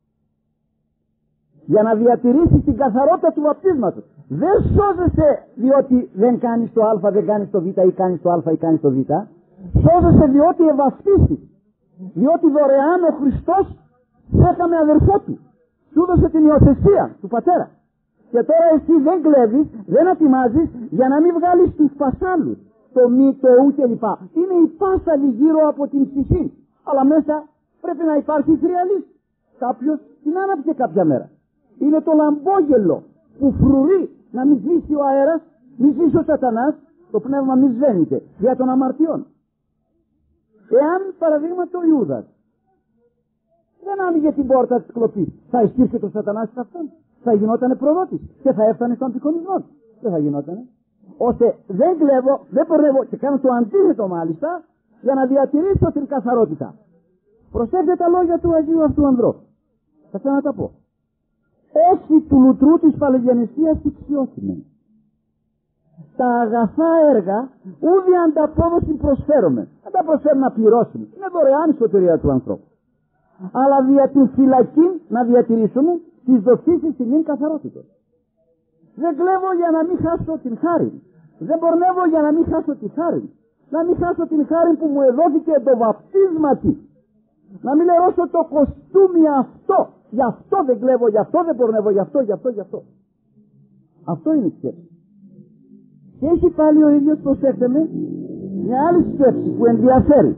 Για να διατηρήσει την καθαρότητα του βαπτίσματος. Δεν σώζεσαι διότι δεν κάνεις το α, δεν κάνεις το β ή κάνεις το α ή κάνεις το β. Σώζεσαι διότι ευαυτίσεις. Διότι δωρεάν ο Χριστός σε έκαμε αδερφό του. Σου έδωσε την υιοθεσία του πατέρα. Και τώρα εσύ δεν κλέβεις, δεν ατιμάζεις για να μην βγάλεις τους πασάλους. Το μη, το ου κλπ. Είναι η πάσαλη γύρω από την ψυχή. Αλλά μέσα Πρέπει να υπάρχει θριαλής. Κάποιος την άναψε κάποια μέρα. Είναι το λαμπόγελο που φρουρεί να μη σβήσει ο αέρας, μη σβήσει ο σατανάς, το πνεύμα μη σβαίνεται για των αμαρτιών. Εάν παραδείγματο ο Ιούδας δεν άνοιγε την πόρτα της κλοπής, θα ισχύσει το σατανάς σε αυτόν, θα γινότανε προδότης και θα έφτανε στον απεικονισμό. Δεν θα γινότανε. Ώστε δεν κλέβω, δεν πορεύω και κάνω το αντίθετο μάλιστα για να διατηρήσω την καθαρότητα. Προσέχετε τα λόγια του Αγίου αυτού ανδρό. Θα θέλω να τα πω. Όσοι του λουτρού της παλαιγενιστίας υψιώσιμεν. Τα αγαθά έργα ούδη ανταπόδοση προσφέρομαι. Δεν τα προσφέρουμε να πληρώσουμε. Είναι δωρεάν η σωτηρία του ανθρώπου. Αλλά δια την φυλακή να διατηρήσουμε τις δοξήσεις τιμήν καθαρότητας. Δεν κλέβω για να μην χάσω την χάρη. Δεν πορνεύω για να μην χάσω τη χάρη. Να μην χάσω την χάρη που μου εδόθηκε το βαπτίσματι. Να μην λερώσω το κοστούμι αυτό. Γι' αυτό δεν κλέβω, γι' αυτό δεν πορνεύω, γι' αυτό, γι' αυτό, γι' αυτό. Αυτό είναι η σκέψη. Και έχει πάλι ο ίδιος, προσέξτε με, μια άλλη σκέψη που ενδιαφέρει.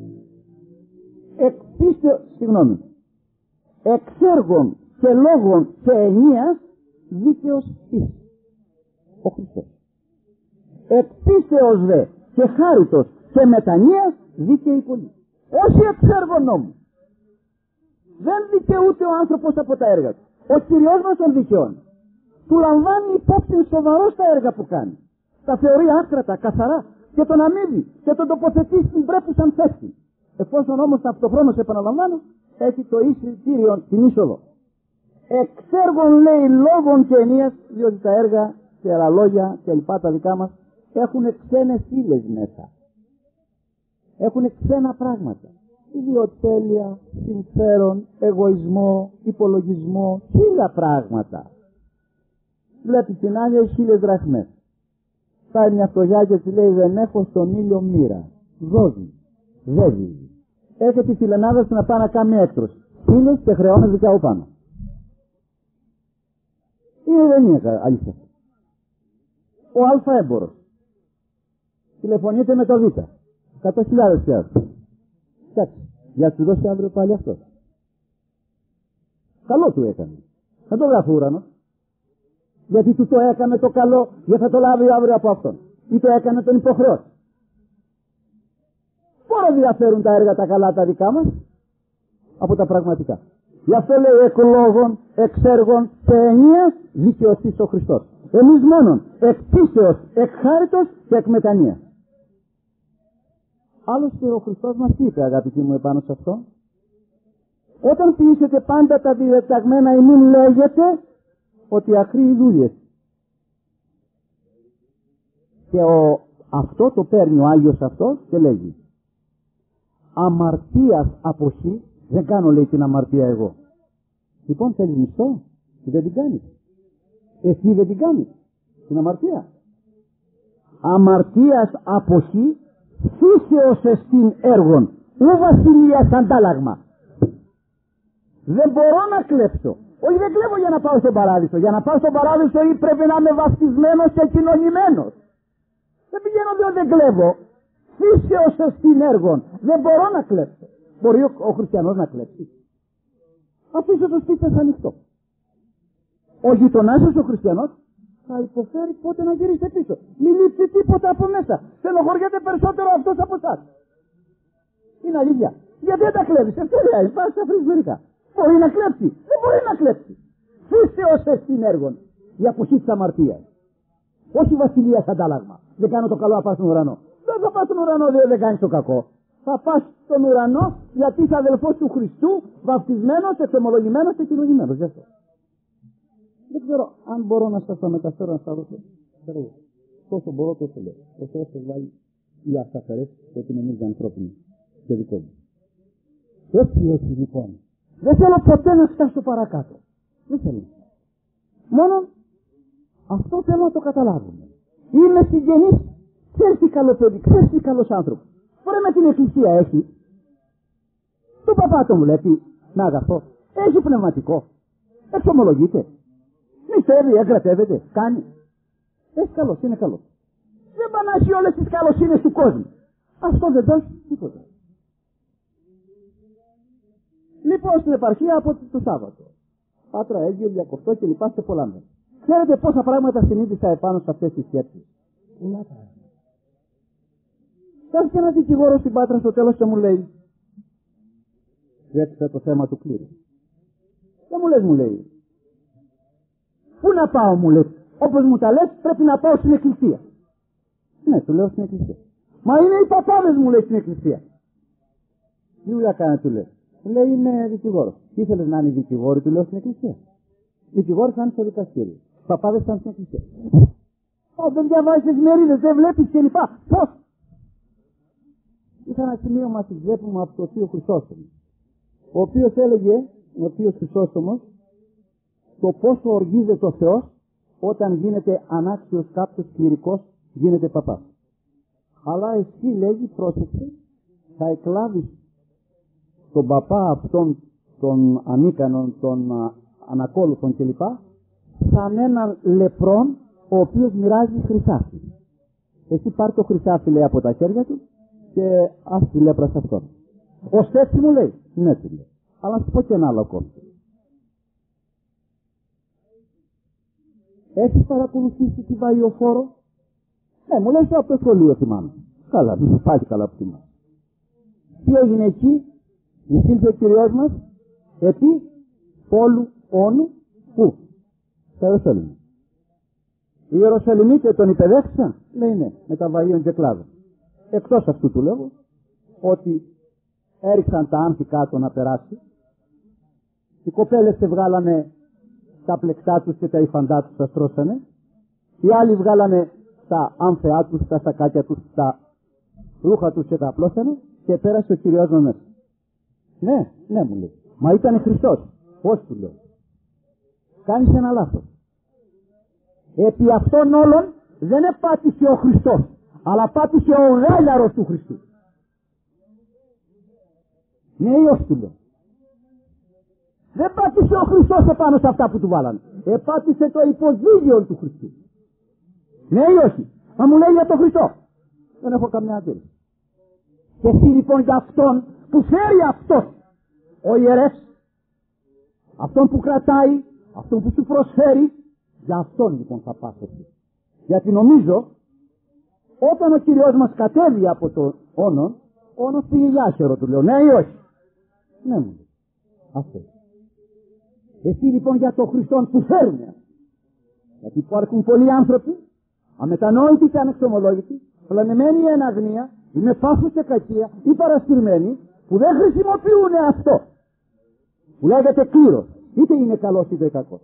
Εκπίστε, συγγνώμη, εξέργων και λόγων και ενίας δίκαιος εις. Ο Χριστός. Εκπίστεως δε και χάριτος και μετανοίας δίκαιοι πολλοί. Όχι εξέργων νόμου. Δεν δικαιούται ο άνθρωπος από τα έργα του. Ο Κυριός μας τον δικαιώνει. Του λαμβάνει υπόψη σοβαρός τα έργα που κάνει. Τα θεωρεί άκρατα, καθαρά και τον αμείβει και τον τοποθετεί στην πρέπουσαν θέση. Εφόσον όμως ταυτοχρόνως, επαναλαμβάνω, έχει το εισιτήριο την είσοδο. Εξέργων λέει λόγων και ενίας, διότι τα έργα και άλλα λόγια και λοιπά τα δικά μας έχουν ξένες ύλες μέσα. Έχουν ξένα πράγματα. Ιδιοτέλεια, συμφέρον, εγωισμό, υπολογισμό, χίλια πράγματα. Βλέπει την άλλη έχει χίλιες δραχμές. Πάει μια φτωχιά και της λέει δεν έχω στον ήλιο μοίρα. Δώδει. Δεν δει. Έρχεται τη φιλενάδα να πάει να κάνει έκτρωση. Ήλιος και χρεώνει δικά από πάνω. Είναι δεν είναι αλήθεια. Ο Α έμπορος τηλεφωνείται με το Β. εκατό χιλιάδες χρειάζεται. Εντάξει. Για να του δώσει αύριο πάλι αυτό. Καλό του έκανε. Θα το γράφει ο ουρανός. Γιατί του το έκανε το καλό, γιατί θα το λάβει αύριο από αυτόν. Ή το έκανε τον υποχρεώσει. Πόρο διαφέρουν τα έργα τα καλά τα δικά μας από τα πραγματικά. Γι' αυτό λέει εκ λόγων, εξ έργων και ενίας δικαιωθείς ο Χριστός. Εμείς μόνον εκ πίστεως, εκ χάριτος και εκ μετανοίας. Άλλωστε ο Χριστός μας είπε, αγαπητοί μου, επάνω σε αυτό. Όταν ποιήσετε πάντα τα διεταγμένα ημίν λέγεται ότι αχρεί οι δούλειες. Και ο, αυτό το παίρνει ο Άγιος αυτός και λέγει αμαρτίας αποχή, δεν κάνω λέει την αμαρτία εγώ. Λοιπόν θέλεις μισθό, δεν την κάνεις. Εσύ δεν την κάνεις, την αμαρτία. Αμαρτίας αποχή, φύσεως εστίν έργων, ου βασιλείας αντάλλαγμα. Δεν μπορώ να κλέψω. Όχι, δεν κλέβω για να πάω στον παράδεισο. Για να πάω στον παράδεισο ή πρέπει να είμαι βαφτισμένος και κοινωνημένος. Δεν πηγαίνω διότι δεν κλέβω. Φύσεως εστίν έργων. Δεν μπορώ να κλέψω. Μπορεί ο, ο χριστιανός να κλέψει. Αφήσω το σπίτι σας ανοιχτό. Ο γειτονάς σας ο χριστιανός θα υποφέρει πότε να γυρίσετε πίσω. Μην λείψει τίποτα από μέσα. Στενοχωριέται περισσότερο αυτός από εσάς. Είναι αλήθεια. Γιατί δεν τα κλέβεις. Ευθερία, υπάρχει στα φρυσμερικά. Μπορεί να κλέψει. Δεν μπορεί να κλέψει. Φύσεως εστίν έργων. Η αποχή της αμαρτίας. Όχι βασιλείας αντάλλαγμα. Δεν κάνω το καλό να πας στον ουρανό. Δεν θα πας στον ουρανό διότι δεν κάνεις το κακό. Θα πας στον ουρανό γιατί είσαι αδελφός του Χριστού, βαπτισμένος, εξομολογημένος και κοινωνημένος. Γι' αυτό. Δεν ξέρω αν μπορώ να σας τα μεταφέρω να σας δώσω. Πόσο μπορώ τόσο λέω. Ο Θεός σας βάλει οι αυταφερές ότι νομίζει ανθρώπινο και δικό μου. Έτσι έτσι λοιπόν. Δεν θέλω ποτέ να φτάσω παρακάτω. Δεν θέλω. Μόνο αυτό θέλω να το καταλάβουμε. Είμαι συγγενής. Ξέρεις τι καλό παιδί, ξέρεις τι καλός άνθρωπος. Μπορεί με την εκκλησία έχει. Το παπά τον βλέπει. Να αγαθό. Έχει πνευματικό. Εξομολογείται. Νηστεύει, εγκρατεύεται. Κάνει. Έχει καλός, είναι καλός. Δεν πανάσει όλες τις καλοσύνες του κόσμου. Αυτό δεν δώσει τίποτα. Λοιπόν, στην επαρχία από το Σάββατο. Πάτρα, Αίγυο, Διακοπτό και λοιπά σε πολλά μέρη. Ξέρετε πόσα πράγματα συνείδησα επάνω σε αυτές τις σκέψεις. Πολλά πράγματα. Κάθισε ένα δικηγόρο στην Πάτρα στο τέλος και μου λέει, του έθεσα το θέμα του κλήρου. Δεν μου λες, μου λέει, πού να πάω, μου λέει, όπως μου τα λες πρέπει να πάω στην εκκλησία. Ναι, του λέω στην εκκλησία. Μα είναι οι παπάδες, μου λέει, στην εκκλησία. Τι δουλειά κάνει, του λέω. Του λέει, είμαι δικηγόρος. Τι ήθελες να είναι δικηγόροι, του λέω, στην εκκλησία. Δικηγόροι θα είναι στο δικαστήριο. Οι παπάδες θα είναι στην εκκλησία. Ω, δεν διαβάζεις εφημερίδες, δεν βλέπεις κλπ. Πώς? Είχα ένα σημείο μας βλέπουμε από το Θείο Χρυσόστομο, ο οποίος έλεγε, ο Θείος Χρυσόστομος, το πόσο οργίζεται ο Θεός όταν γίνεται ανάξιος κάποιος κληρικός, γίνεται παπάς. Αλλά εσύ, λέγει, πρόσεξε, θα εκλάβεις τον παπά αυτών των ανίκανων, των α, ανακόλουθων κλπ. Σαν έναν λεπρόν ο οποίος μοιράζει χρυσάφι. Εσύ πάρ' το χρυσάφι, λέει, από τα χέρια του και ας τη λέπρα σε αυτόν. Ως έτσι, μου λέει. Ναι, του λέει. Αλλά να σου πω και ένα άλλο ακόμα. Έχεις παρακολουθήσει τη Βαϊοφόρο? Ναι, μου λέει, από το σχολείο θυμάμαι. Καλά, μην πάλι καλά που θυμάμαι. Τι έγινε εκεί? Εισήλθε ο Κυριός μας επί πόλου όνου πού? Στα Ιεροσόλυμα. Οι Ιεροσολυμίτες τον υπεδέχθησαν? Λέει ναι, με τα βαΐων και κλάδων. Εκτός αυτού του λέω ότι έριξαν τα άνθη κάτω να περάσει. Οι κοπέλες σε βγάλανε τα πλεκτά τους και τα υφαντά τους τα στρώσανε. Οι άλλοι βγάλανε τα άμφεά τους, τα σακάκια τους, τα ρούχα τους και τα απλώσανε και πέρασε ο Κυριός μας μέσα. Ναι, ναι, μου λέει. Μα ήταν Χριστός. Πώς, του λέω. Κάνεις ένα λάθος. Επί αυτών όλων δεν επάτησε ο Χριστός, αλλά πάτησε ο γάλιαρος του Χριστού. Ναι ή όχι, του λέω. Δεν πάτησε ο Χριστός επάνω σε αυτά που του βάλανε. Επάτησε το υποδίγιο του Χριστού. Ναι ή όχι? Μα μου λέει για τον Χριστό. Δεν έχω καμιά αντίρρηση. Και εσύ λοιπόν για αυτόν που φέρει αυτός ο ιερεύς, αυτόν που κρατάει, αυτόν που σου προσφέρει, για αυτόν λοιπόν θα πας εσύ. Γιατί νομίζω όταν ο Κυριός μας κατέβει από το όνον, ο όνος πήγε για άχαιρο, του λέω. Ναι ή όχι? Ναι, μου λέει. Αυτό. Εσύ λοιπόν για τον Χριστόν που φέρνει. Γιατί υπάρχουν πολλοί άνθρωποι, αμετανόητοι και ανεξομολόγητοι, πλανεμένοι εν αγνία, ή με πάθος και κακία, ή παρασυρμένοι, που δεν χρησιμοποιούν αυτό. Που λέγεται κλήρος. Είτε είναι καλός είτε κακός.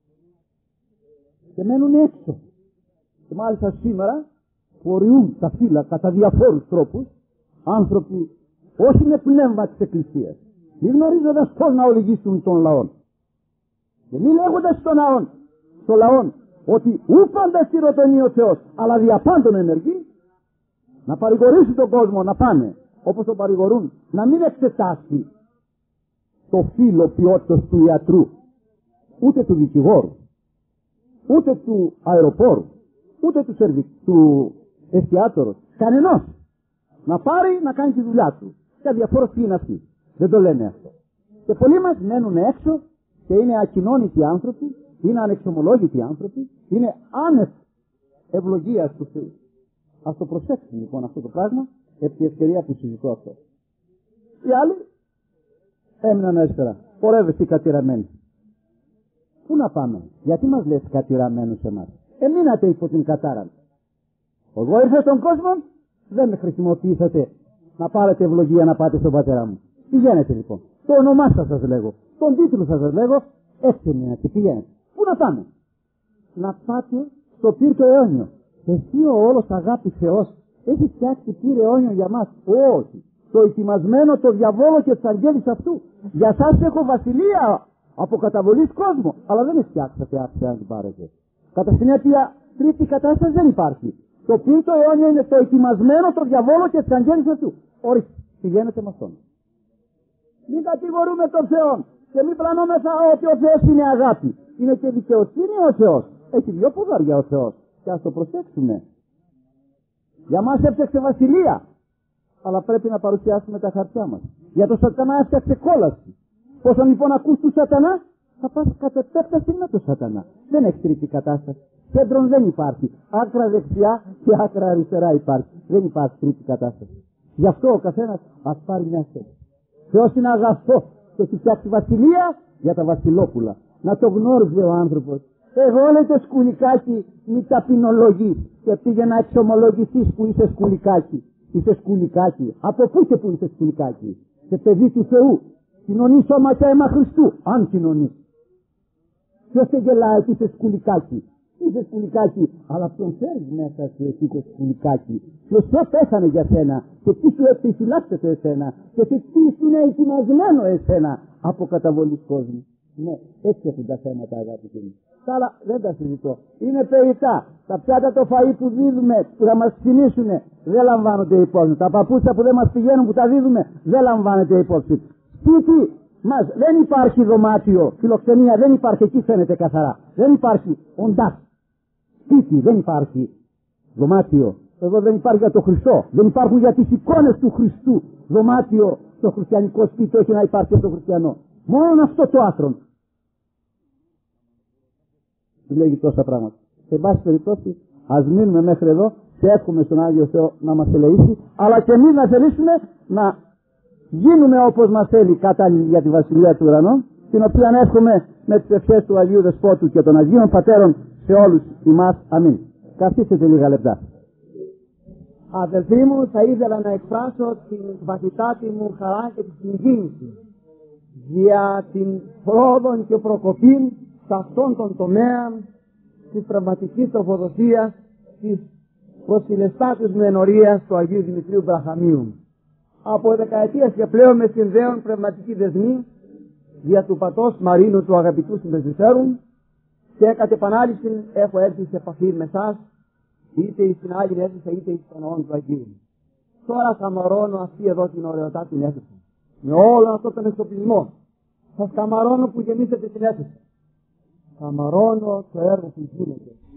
Και μένουν έξω. Και μάλιστα σήμερα χωριούν τα φύλλα κατά διαφόρους τρόπους άνθρωποι όχι με πνεύμα της Εκκλησίας, μη γνωρίζοντας πώς να οδηγήσουν τον λαό. Και μη λέγοντας στον λαό, στο λαό ότι ου πάντα σιρωτονεί ο Θεός, αλλά διαπάντων ενεργεί, να παρηγορήσει τον κόσμο να πάνε όπως τον παρηγορούν, να μην εξετάσει το φύλλο ποιότητας του ιατρού, ούτε του δικηγόρου, ούτε του αεροπόρου, ούτε του, σερβι... του εστιατόρου, κανενός. Να πάρει να κάνει τη δουλειά του. Και διαφορά τι είναι αυτή. Δεν το λένε αυτό. Και πολλοί μας μένουν έξω και είναι ακοινώνητοι άνθρωποι, είναι ανεξομολόγητοι άνθρωποι, είναι άνευ ευλογίας του Θεού. Ας το προσέξουμε λοιπόν αυτό το πράγμα, επί τη ευκαιρία που συζητώ αυτό. Οι άλλοι έμειναν αριστερά. Πορεύεστε κατηραμένοι. Πού να πάμε? Γιατί μας λες κατηραμένους εμάς? Εμείνατε υπό την κατάρα. Εγώ ήρθα στον κόσμο, δεν με χρησιμοποιήσατε να πάρετε ευλογία να πάτε στον πατέρα μου. Πηγαίνετε λοιπόν. Το όνομά σας σας λέγω. Τον τίτλο σας σας λέγω. Έτσι μείνατε. Πηγαίνετε. Πού να πάμε? Να πάτε στο πύρτο αιώνιο. Εσύ ο όλος αγάπη Θεός έχει φτιάξει πύρο αιώνιο για μας? Όχι. Το ετοιμασμένο το διαβόλο και τους αγγέλους αυτού. Για σας έχω βασιλεία από καταβολής κόσμο. Αλλά δεν φτιάξατε άξια αν την πάρετε. Κατά συνέπεια τρίτη κατάσταση δεν υπάρχει. Το πύρτο αιώνιο είναι το ετοιμασμένο το διαβόλο και τους αγγέλους αυτού. Ορίστε, πηγαίνετε με αυτόν. Μην κατηγορούμε τον Θεό και μην πλανόμεθα ότι ο Θεός είναι αγάπη. Είναι και δικαιοσύνη ο Θεός. Έχει δυο ποδάρια ο Θεός. Και ας το προσέξουμε. Για μας έφτιαξε βασιλεία. Αλλά πρέπει να παρουσιάσουμε τα χαρτιά μας. Για τον Σατανά έφτιαξε κόλαση. Πόσον λοιπόν ακούς του σατανά, θα πας κατ' επέκταση με το σατανά. Δεν έχει τρίτη κατάσταση. Κέντρον δεν υπάρχει. Άκρα δεξιά και άκρα αριστερά υπάρχει. Δεν υπάρχει τρίτη κατάσταση. Γι' αυτό ο καθένας ας πάρει μια θέση. Θεός είναι αγαθός και έχει φτιάξει βασιλεία για τα βασιλόπουλα. Να το γνώριζε ο άνθρωπος. Εγώ λέει το σκουλικάκι μη ταπεινολογείς και πήγε να εξομολογηθείς που είσαι σκουλικάκι. Είσαι σκουλικάκι. Από πού και που είσαι σκουλικάκι? Σε παιδί του Θεού. Κοινωνείς σώμα και αίμα Χριστού. Αν κοινωνείς. Ποιος σε γελάει και είσαι σκουλικάκι? Είσαι σκουλικάκι, αλλά ποιον θέλεις μέσα σου εσύ το σκουλικάκι? Ποιος σε πέθανε για σένα και τι σου επιφυλάξεται εσένα και τι σου είναι ετοιμασμένο εσένα από καταβολής κόσμου. Ναι, έτσι έχουν τα θέματα, αγάπη μου. Τα άλλα δεν τα συζητώ. Είναι περιττά. Τα πιάτα το φαΐ που δίδουμε, που θα μας ξυνήσουν, δεν λαμβάνονται υπόψη. Τα παπούτσια που δεν μας πηγαίνουν, που τα δίδουμε, δεν λαμβάνεται υπόψη. Σπίτι μας δεν υπάρχει δωμάτιο, φιλοξενία δεν υπάρχει, εκεί φαίνεται καθαρά. Δεν υπάρχει οντάς. Σπίτι δεν υπάρχει δωμάτιο. Εδώ δεν υπάρχει για το Χριστό. Δεν υπάρχουν για τις εικόνες του Χριστού δωμάτιο στο χριστιανικό σπίτι, όχι να υπάρχει στο χριστιανό. Μόνο αυτό το άθρο. Λέγει τόσα πράγματα. Σε πάση περιπτώσει, ας μείνουμε μέχρι εδώ και εύχομαι στον Άγιο Θεό να μας ελεήσει, αλλά και εμείς να θελήσουμε να γίνουμε όπως μας θέλει κατάλληλοι για τη Βασιλεία του Ουρανού, την οποία εύχομαι με τις ευχές του Αγίου Δεσπότου και των Αγίων Πατέρων σε όλους εμάς. Αμήν. Καθίστε λίγα λεπτά. Αδελφοί μου, θα ήθελα να εκφράσω την βαθυτάτη μου χαρά και τη συγκίνηση για την πρόοδο και προκοπή σε αυτόν τον τομέα της πνευματικής τροφοδοσίας, της προσιλεστάτους μου ενορίας του Αγίου Δημητρίου Βραχαμίου. Από δεκαετίες και πλέον με συνδέουν πνευματικοί δεσμοί δια του πατός Μαρίνου του αγαπητού συμπεζησέρου και κατ' επανάληψη έχω έρθει σε επαφή με εσάς, είτε στην άλλη αίθουσα είτε στον ναό του Αγίου. Τώρα καμαρώνω αυτή εδώ την ωραιοτά την αίθουσα. Με όλο αυτό τον εξοπλισμό. Σας καμαρώνω που γεμίσετε την αίθουσα. Καμαρώνω το έργο που γίνεται.